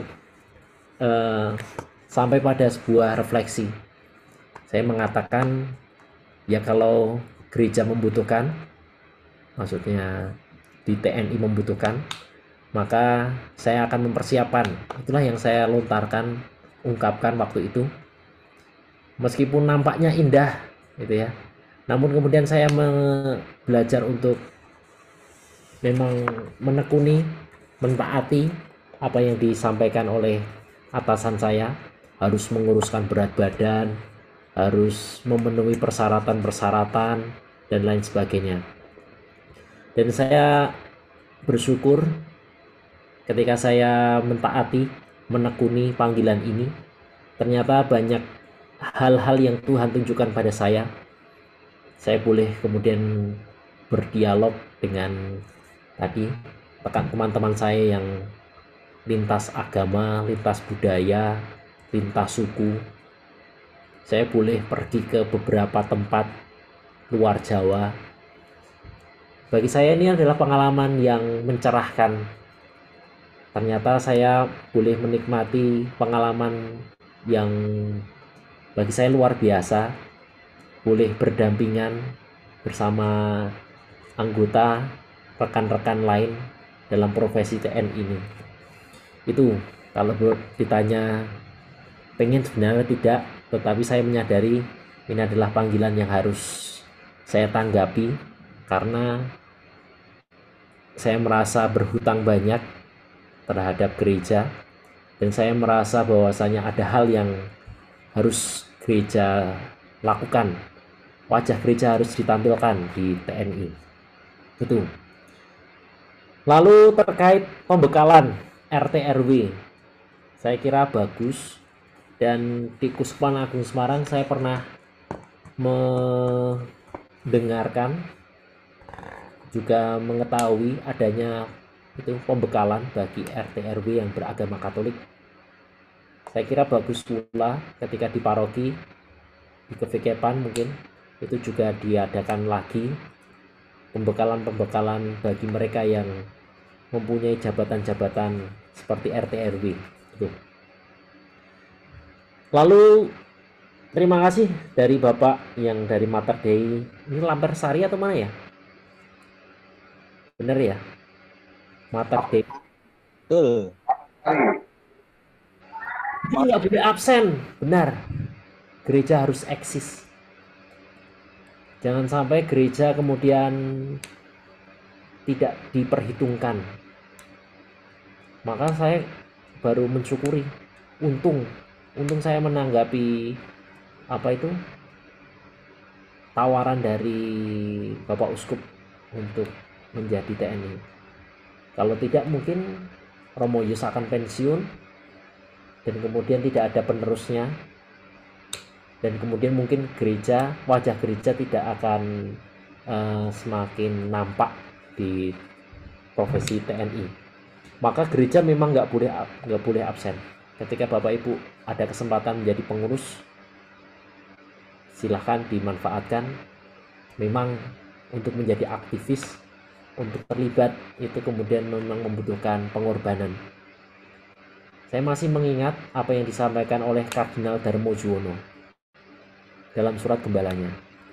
sampai pada sebuah refleksi. Saya mengatakan, ya kalau gereja membutuhkan, maksudnya di TNI membutuhkan, maka saya akan mempersiapkan. Itulah yang saya lontarkan, ungkapkan waktu itu. Meskipun nampaknya indah gitu ya, namun kemudian saya belajar untuk memang menekuni, mentaati apa yang disampaikan oleh atasan saya. Harus menguruskan berat badan, harus memenuhi persyaratan-persyaratan dan lain sebagainya. Dan saya bersyukur ketika saya mentaati, menekuni panggilan ini, ternyata banyak hal-hal yang Tuhan tunjukkan pada saya. Saya boleh kemudian berdialog dengan tadi teman-teman saya yang lintas agama, lintas budaya, lintas suku. Saya boleh pergi ke beberapa tempat luar Jawa. Bagi saya ini adalah pengalaman yang mencerahkan. Ternyata saya boleh menikmati pengalaman yang bagi saya luar biasa. Boleh berdampingan bersama anggota, rekan-rekan lain dalam profesi TNI ini. Itu kalau ditanya pengen, sebenarnya tidak, tetapi saya menyadari ini adalah panggilan yang harus saya tanggapi karena saya merasa berhutang banyak terhadap gereja dan saya merasa bahwasanya ada hal yang harus gereja lakukan. Wajah gereja harus ditampilkan di TNI. Itu. Lalu terkait pembekalan RT RW, saya kira bagus. Dan di Kuskupan Agung Semarang saya pernah mendengarkan juga mengetahui adanya itu pembekalan bagi RT RW yang beragama Katolik. Saya kira bagus pula ketika di paroki, di Kevekepan mungkin itu juga diadakan lagi pembekalan bagi mereka yang mempunyai jabatan-jabatan seperti RT RW. Itu. Lalu terima kasih dari Bapak yang dari Mater Dei. Ini Lamper Sari atau mana ya? Bener ya? Mater Dei. Betul. Itu nggak boleh absen. Benar. Gereja harus eksis. Jangan sampai gereja kemudian tidak diperhitungkan. Maka saya baru mensyukuri. Untung saya menanggapi tawaran dari Bapak Uskup untuk menjadi TNI. Kalau tidak mungkin Romo Yus akan pensiun dan kemudian tidak ada penerusnya, dan kemudian mungkin wajah gereja tidak akan semakin nampak di profesi TNI. Maka gereja memang nggak boleh absen. Ketika Bapak Ibu ada kesempatan menjadi pengurus, silahkan dimanfaatkan. Memang untuk menjadi aktivis, untuk terlibat itu kemudian memang membutuhkan pengorbanan. Saya masih mengingat apa yang disampaikan oleh Kardinal Darmojuwono dalam surat gembalanya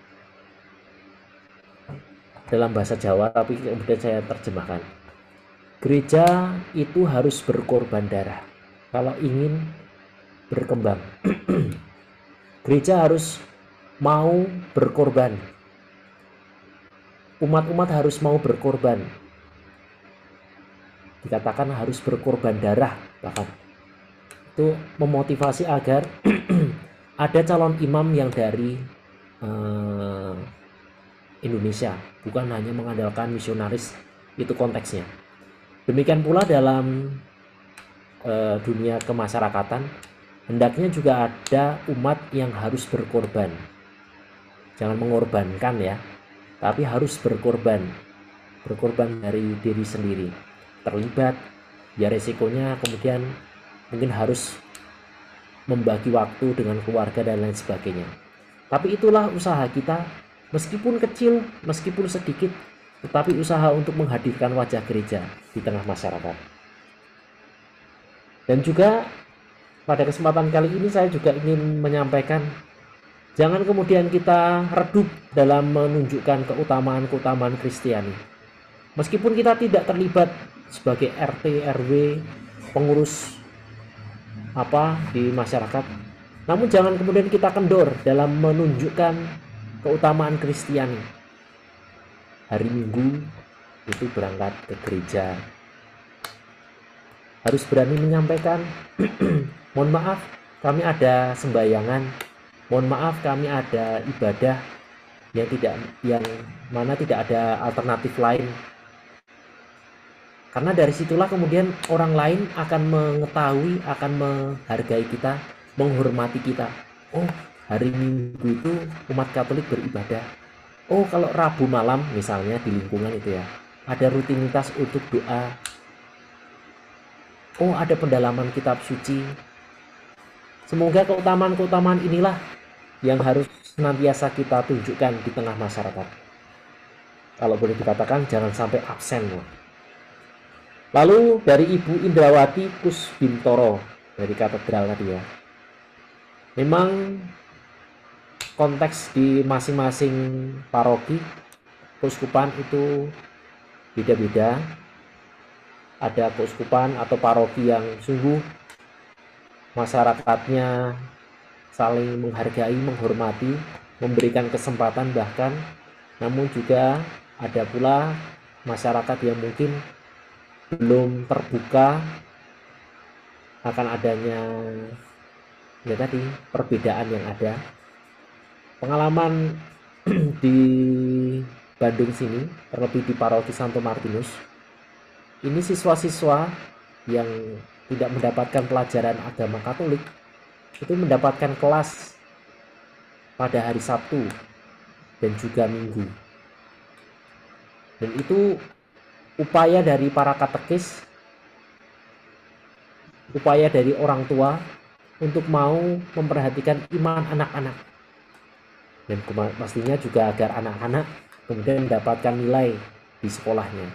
dalam bahasa Jawa, tapi kemudian saya terjemahkan. Gereja itu harus berkorban darah kalau ingin berkembang. Gereja harus mau berkorban. Umat-umat harus mau berkorban. Dikatakan harus berkorban darah bahkan. Itu memotivasi agar ada calon imam yang dari Indonesia, bukan hanya mengandalkan misionaris, itu konteksnya. Demikian pula dalam dunia kemasyarakatan, hendaknya juga ada umat yang harus berkorban. Jangan mengorbankan ya, tapi harus berkorban. Berkorban dari diri sendiri, terlibat, ya resikonya kemudian mungkin harus membagi waktu dengan keluarga dan lain sebagainya. Tapi itulah usaha kita, meskipun kecil, meskipun sedikit, tetapi usaha untuk menghadirkan wajah gereja di tengah masyarakat. Dan juga pada kesempatan kali ini saya juga ingin menyampaikan, jangan kemudian kita redup dalam menunjukkan keutamaan-keutamaan Kristiani. Meskipun kita tidak terlibat sebagai RT, RW, pengurus di masyarakat, namun jangan kemudian kita kendor dalam menunjukkan keutamaan Kristiani. Hari Minggu itu berangkat ke gereja, harus berani menyampaikan, mohon maaf kami ada sembahyangan, mohon maaf kami ada ibadah yang mana tidak ada alternatif lain. Karena dari situlah kemudian orang lain akan mengetahui, akan menghargai kita, menghormati kita. Oh, hari Minggu itu umat Katolik beribadah. Oh, kalau Rabu malam misalnya di lingkungan itu ya, ada rutinitas untuk doa. Oh, ada pendalaman kitab suci. Semoga keutamaan-keutamaan inilah yang harus senantiasa kita tunjukkan di tengah masyarakat. Kalau boleh dikatakan jangan sampai absen. Lalu dari Ibu Indrawati Kusbintoro dari katedral tadi ya. Memang konteks di masing-masing paroki keuskupan itu beda-beda. Ada keuskupan atau paroki yang sungguh masyarakatnya saling menghargai, menghormati, memberikan kesempatan bahkan. Namun juga ada pula masyarakat yang mungkin belum terbuka akan adanya ya tadi perbedaan yang ada. Pengalaman di Bandung sini, terlebih di Paroki Santo Martinus, ini siswa-siswa yang tidak mendapatkan pelajaran agama Katolik itu mendapatkan kelas pada hari Sabtu dan juga Minggu. Dan itu upaya dari para katekis, upaya dari orang tua untuk mau memperhatikan iman anak-anak. Dan pastinya juga agar anak-anak kemudian mendapatkan nilai di sekolahnya.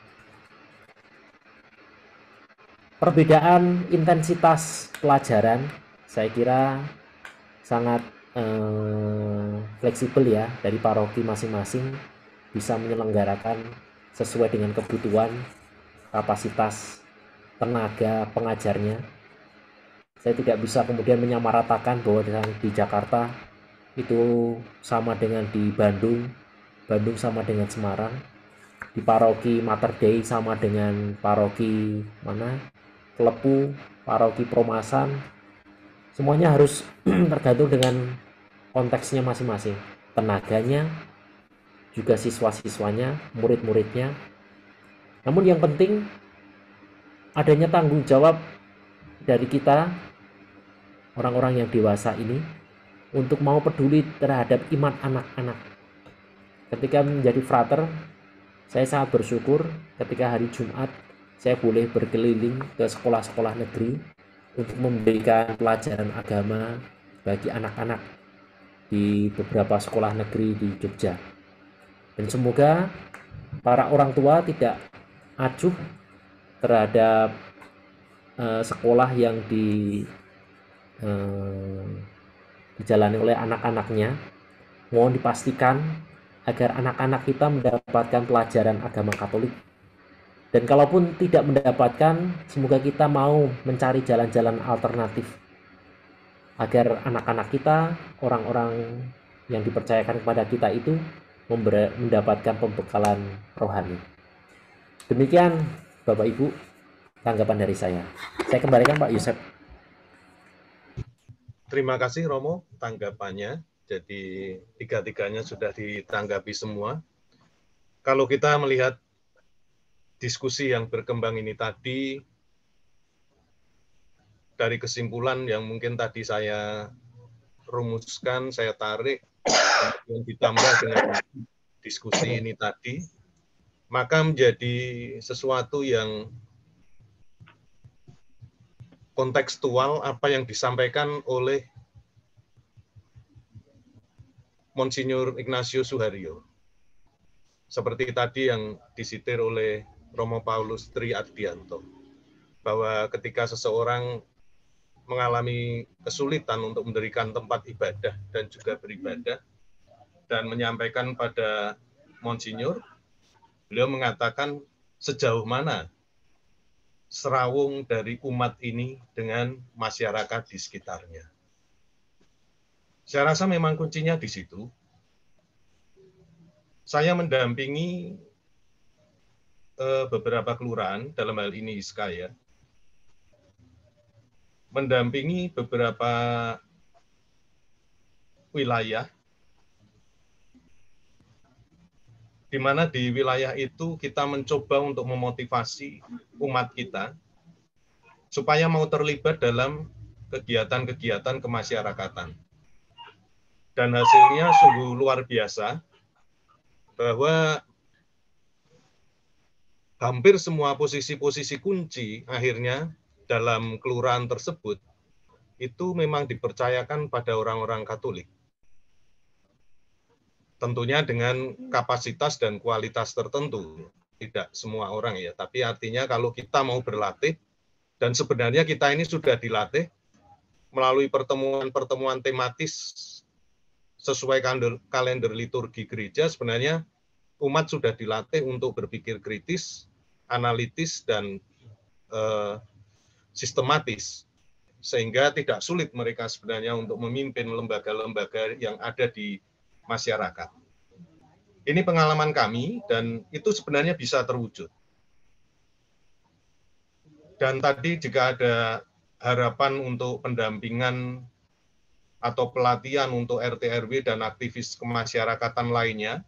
Perbedaan intensitas pelajaran saya kira sangat fleksibel ya, dari paroki masing-masing bisa menyelenggarakan sesuai dengan kebutuhan, kapasitas, tenaga pengajarnya. Saya tidak bisa kemudian menyamaratakan bahwa di Jakarta itu sama dengan di Bandung, Bandung sama dengan Semarang, di paroki Mater Dei sama dengan paroki Klepu, paroki Promasan. Semuanya harus tergantung dengan konteksnya masing-masing, tenaganya, juga siswa-siswanya, murid-muridnya. Namun yang penting adanya tanggung jawab dari kita, orang-orang yang dewasa ini, untuk mau peduli terhadap iman anak-anak. Ketika menjadi frater, saya sangat bersyukur ketika hari Jumat saya boleh berkeliling ke sekolah-sekolah negeri untuk memberikan pelajaran agama bagi anak-anak. di beberapa sekolah negeri di Jogja. Dan semoga para orang tua tidak acuh terhadap sekolah yang dijalani oleh anak-anaknya. Mohon dipastikan agar anak-anak kita mendapatkan pelajaran agama Katolik. Dan kalaupun tidak mendapatkan, semoga kita mau mencari jalan-jalan alternatif agar anak-anak kita, orang-orang yang dipercayakan kepada kita itu mendapatkan pembekalan rohani. Demikian Bapak Ibu tanggapan dari saya. Saya kembalikan Pak Yusef. Terima kasih Romo tanggapannya. Jadi tiga-tiganya sudah ditanggapi semua. Kalau kita melihat diskusi yang berkembang ini tadi, dari kesimpulan yang mungkin tadi saya rumuskan, saya tarik, kemudian ditambah dengan diskusi ini tadi, maka menjadi sesuatu yang kontekstual apa yang disampaikan oleh Monsinyur Ignatius Suharyo. Seperti tadi yang disitir oleh Romo Paulus Tri Ardianto, bahwa ketika seseorang mengalami kesulitan untuk mendirikan tempat ibadah dan juga beribadah, dan menyampaikan pada Monsinyur, beliau mengatakan sejauh mana serawung dari umat ini dengan masyarakat di sekitarnya. Saya rasa memang kuncinya di situ. Saya mendampingi beberapa kelurahan, dalam hal ini ISKA ya, mendampingi beberapa wilayah, di mana di wilayah itu kita mencoba untuk memotivasi umat kita supaya mau terlibat dalam kegiatan-kegiatan kemasyarakatan. Dan hasilnya sungguh luar biasa, bahwa hampir semua posisi-posisi kunci akhirnya dalam kelurahan tersebut itu memang dipercayakan pada orang-orang Katolik. Tentunya dengan kapasitas dan kualitas tertentu, tidak semua orang ya, tapi artinya kalau kita mau berlatih, dan sebenarnya kita ini sudah dilatih melalui pertemuan-pertemuan tematis sesuai kalender liturgi gereja, sebenarnya umat sudah dilatih untuk berpikir kritis, analitis, dan sistematis, sehingga tidak sulit mereka sebenarnya untuk memimpin lembaga-lembaga yang ada di masyarakat. Ini pengalaman kami, dan itu sebenarnya bisa terwujud. Dan tadi jika ada harapan untuk pendampingan atau pelatihan untuk RT/RW dan aktivis kemasyarakatan lainnya,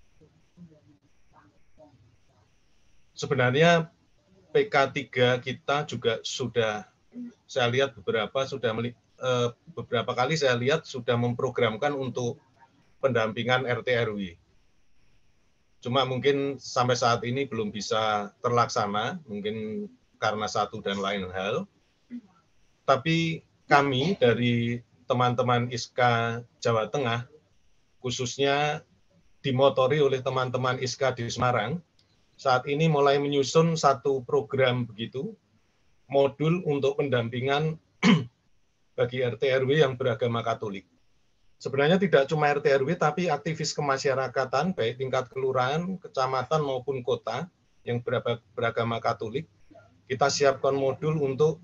sebenarnya PK3 kita juga sudah, saya lihat beberapa kali saya lihat sudah memprogramkan untuk pendampingan RT/RW. Cuma mungkin sampai saat ini belum bisa terlaksana, mungkin karena satu dan lain hal. Tapi kami dari teman-teman ISKA Jawa Tengah, khususnya dimotori oleh teman-teman ISKA di Semarang, saat ini mulai menyusun satu program begitu, modul untuk pendampingan bagi RT/RW yang beragama Katolik. Sebenarnya tidak cuma RT/RW, tapi aktivis kemasyarakatan, baik tingkat kelurahan, kecamatan maupun kota yang beragama Katolik, kita siapkan modul untuk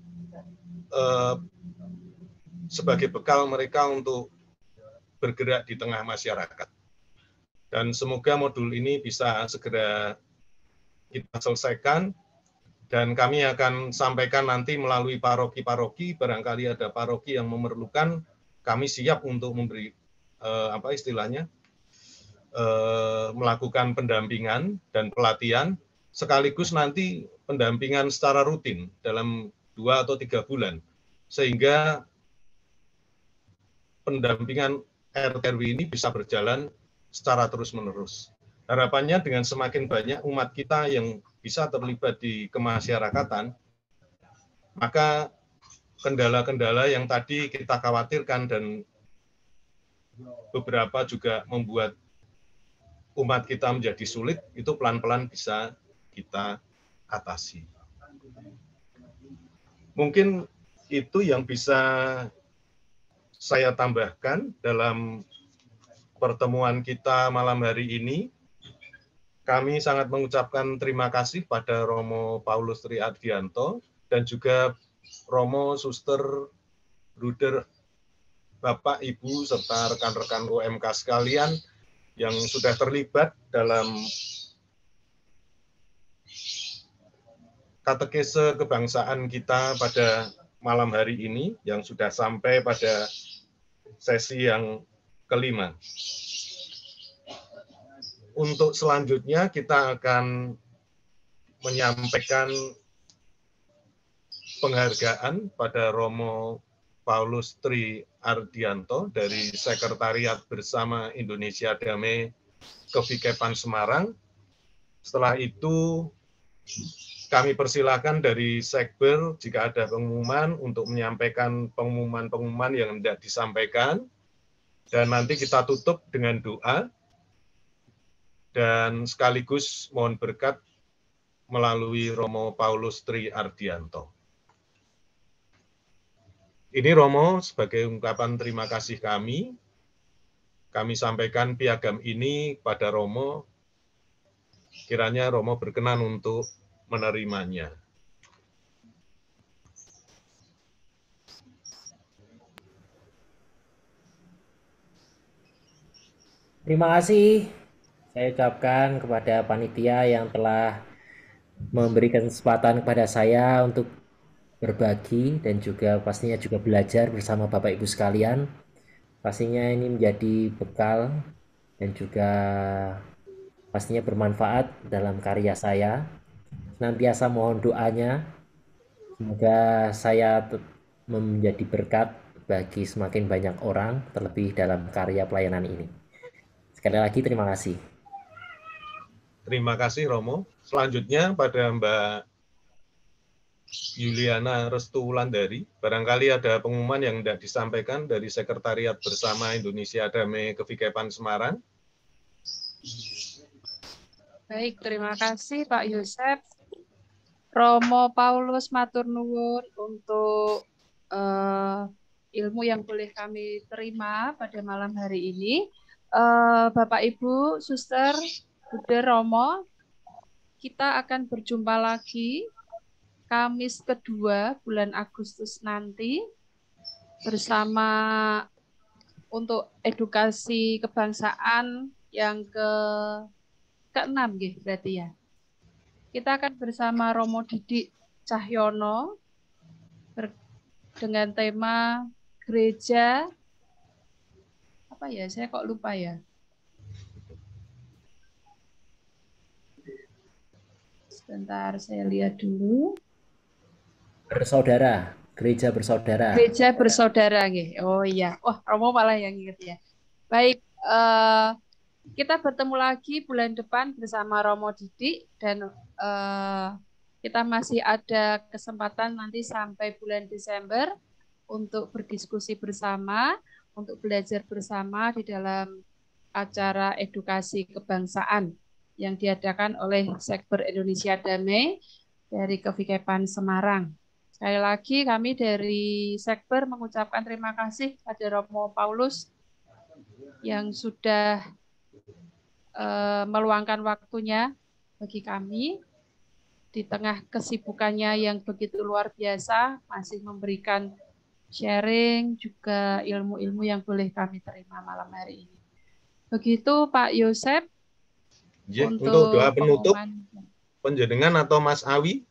sebagai bekal mereka untuk bergerak di tengah masyarakat. Dan semoga modul ini bisa segera kita selesaikan, dan kami akan sampaikan nanti melalui paroki-paroki, barangkali ada paroki yang memerlukan, kami siap untuk memberi melakukan pendampingan dan pelatihan, sekaligus nanti pendampingan secara rutin dalam 2 atau 3 bulan, sehingga pendampingan RT/RW ini bisa berjalan secara terus-menerus. Harapannya dengan semakin banyak umat kita yang bisa terlibat di kemasyarakatan, maka kendala-kendala yang tadi kita khawatirkan dan beberapa juga membuat umat kita menjadi sulit, itu pelan-pelan bisa kita atasi. Mungkin itu yang bisa saya tambahkan dalam pertemuan kita malam hari ini. Kami sangat mengucapkan terima kasih pada Romo Paulus Triardianto dan juga Romo Suster Bruder, Bapak, Ibu, serta rekan-rekan UMK sekalian yang sudah terlibat dalam katekese kebangsaan kita pada malam hari ini, yang sudah sampai pada sesi yang kelima. Untuk selanjutnya kita akan menyampaikan penghargaan pada Romo Paulus Triardianto dari Sekretariat Bersama Indonesia Damai Kevikepan Semarang. Setelah itu kami persilakan dari Sekber jika ada pengumuman untuk menyampaikan pengumuman-pengumuman yang hendak disampaikan, dan nanti kita tutup dengan doa dan sekaligus mohon berkat melalui Romo Paulus Triardianto. Ini Romo, sebagai ungkapan terima kasih kami sampaikan piagam ini pada Romo, kiranya Romo berkenan untuk menerimanya. Terima kasih saya ucapkan kepada panitia yang telah memberikan kesempatan kepada saya untuk berbagi dan juga pastinya juga belajar bersama Bapak Ibu sekalian. Pastinya ini menjadi bekal dan juga pastinya bermanfaat dalam karya saya. Senantiasa mohon doanya, semoga saya menjadi berkat bagi semakin banyak orang, terlebih dalam karya pelayanan ini. Sekali lagi terima kasih. Terima kasih Romo. Selanjutnya pada Mbak Yuliana Restu Wulandari, barangkali ada pengumuman yang tidak disampaikan dari Sekretariat Bersama Indonesia Damai Kevikepan Semarang. Baik, terima kasih Pak Yosef. Romo Paulus matur nuwun untuk ilmu yang boleh kami terima pada malam hari ini. Bapak Ibu, Suster, Bude, Romo, kita akan berjumpa lagi Kamis kedua bulan Agustus nanti bersama untuk edukasi kebangsaan yang ke-6 berarti ya. Kita akan bersama Romo Didik Cahyono dengan tema gereja apa ya? Saya kok lupa ya. Sebentar saya lihat dulu. Bersaudara, gereja bersaudara. Gereja bersaudara, oh iya. Wah, Romo malah yang ingat ya. Baik, kita bertemu lagi bulan depan bersama Romo Didik dan kita masih ada kesempatan nanti sampai bulan Desember untuk berdiskusi bersama, untuk belajar bersama di dalam acara edukasi kebangsaan yang diadakan oleh Sekber Indonesia Damai dari Kevikepan Semarang. Sekali lagi kami dari Sekber mengucapkan terima kasih pada Romo Paulus yang sudah meluangkan waktunya bagi kami di tengah kesibukannya yang begitu luar biasa, masih memberikan sharing juga ilmu-ilmu yang boleh kami terima malam hari ini. Begitu Pak Yosef. Untuk doa penutup penjenengan atau Mas Awi?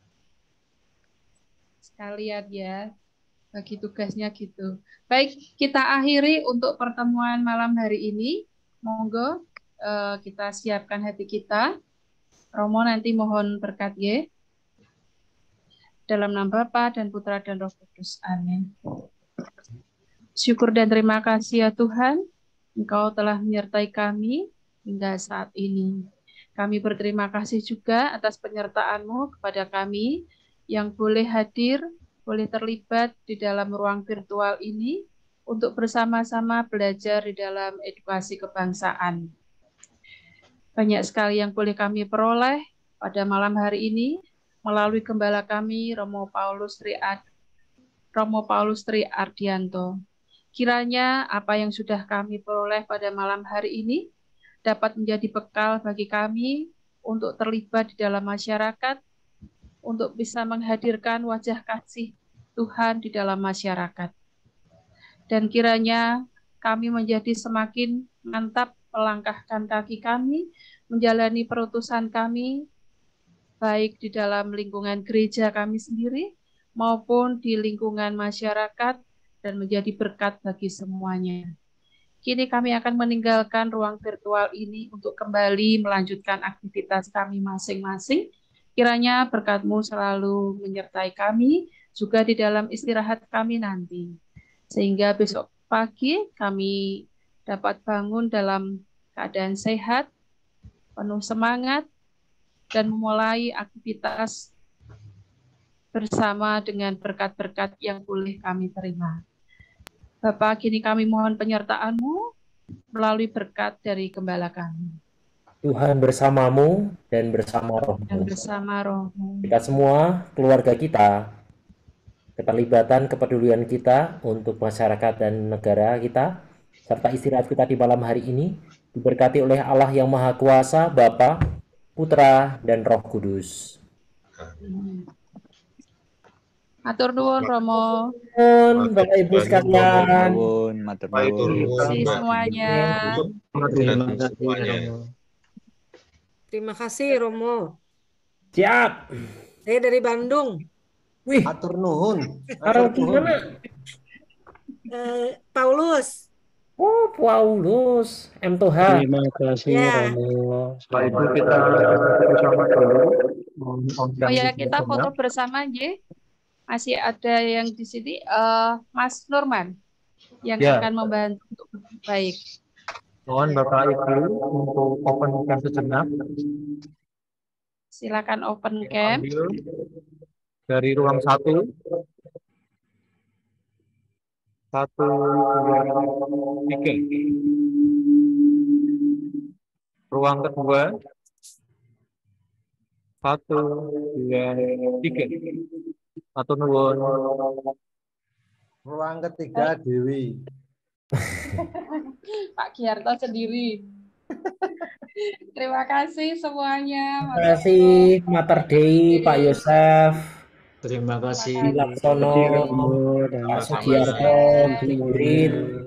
Sekalian ya, bagi tugasnya gitu. Baik, kita akhiri untuk pertemuan malam hari ini. Monggo kita siapkan hati kita. Romo nanti mohon berkat ya. Dalam nama Bapa dan Putra dan Roh Kudus. Amin. Syukur dan terima kasih ya Tuhan, Engkau telah menyertai kami hingga saat ini. Kami berterima kasih juga atas penyertaan-Mu kepada kami yang boleh hadir, boleh terlibat di dalam ruang virtual ini, untuk bersama-sama belajar di dalam edukasi kebangsaan. Banyak sekali yang boleh kami peroleh pada malam hari ini melalui gembala kami, Romo Paulus Tri Ardianto. Kiranya apa yang sudah kami peroleh pada malam hari ini dapat menjadi bekal bagi kami untuk terlibat di dalam masyarakat, untuk bisa menghadirkan wajah kasih Tuhan di dalam masyarakat. Dan kiranya kami menjadi semakin mantap melangkahkan kaki kami, menjalani perutusan kami, baik di dalam lingkungan gereja kami sendiri, maupun di lingkungan masyarakat, dan menjadi berkat bagi semuanya. Kini kami akan meninggalkan ruang virtual ini untuk kembali melanjutkan aktivitas kami masing-masing. Kiranya berkat-Mu selalu menyertai kami, juga di dalam istirahat kami nanti. Sehingga besok pagi kami dapat bangun dalam keadaan sehat, penuh semangat, dan memulai aktivitas bersama dengan berkat-berkat yang boleh kami terima. Bapak, kini kami mohon penyertaan-Mu melalui berkat dari gembala kami. Tuhan bersamamu dan bersama rohmu. Dan bersama rohmu. Kita semua, keluarga kita, keterlibatan, kepedulian kita untuk masyarakat dan negara kita, serta istirahat kita di malam hari ini, diberkati oleh Allah yang Maha Kuasa, Bapa, Putra, dan Roh Kudus. Matur nuwun Romo. Bapak Ibu sekalian. Matur nuwun. Terima kasih semuanya. Terima kasih Romo. Siap. Saya dari Bandung. Wih. Matur nuhun. Arah gimana? Paulus. Oh, Paulus. M2H. Terima kasih Romo. Setelah itu kita bersama dulu. Oh ya, kita foto bersama aja. Masih ada yang di sini, Mas Nurman yang akan membantu untuk baik. Mohon Bapak Ibu untuk open cam sejenak. Silakan open cam. Dari ruang 1. 1, 2, 3. Ruang kedua. 1, 2, 3. Matur nuwun. Ruang ketiga Dewi. Pak Giarto sendiri. Terima kasih semuanya. Terima kasih Mater Dei, Pak Yosef. Terima kasih Laksono, Pak Sugiarto, Bu Irin.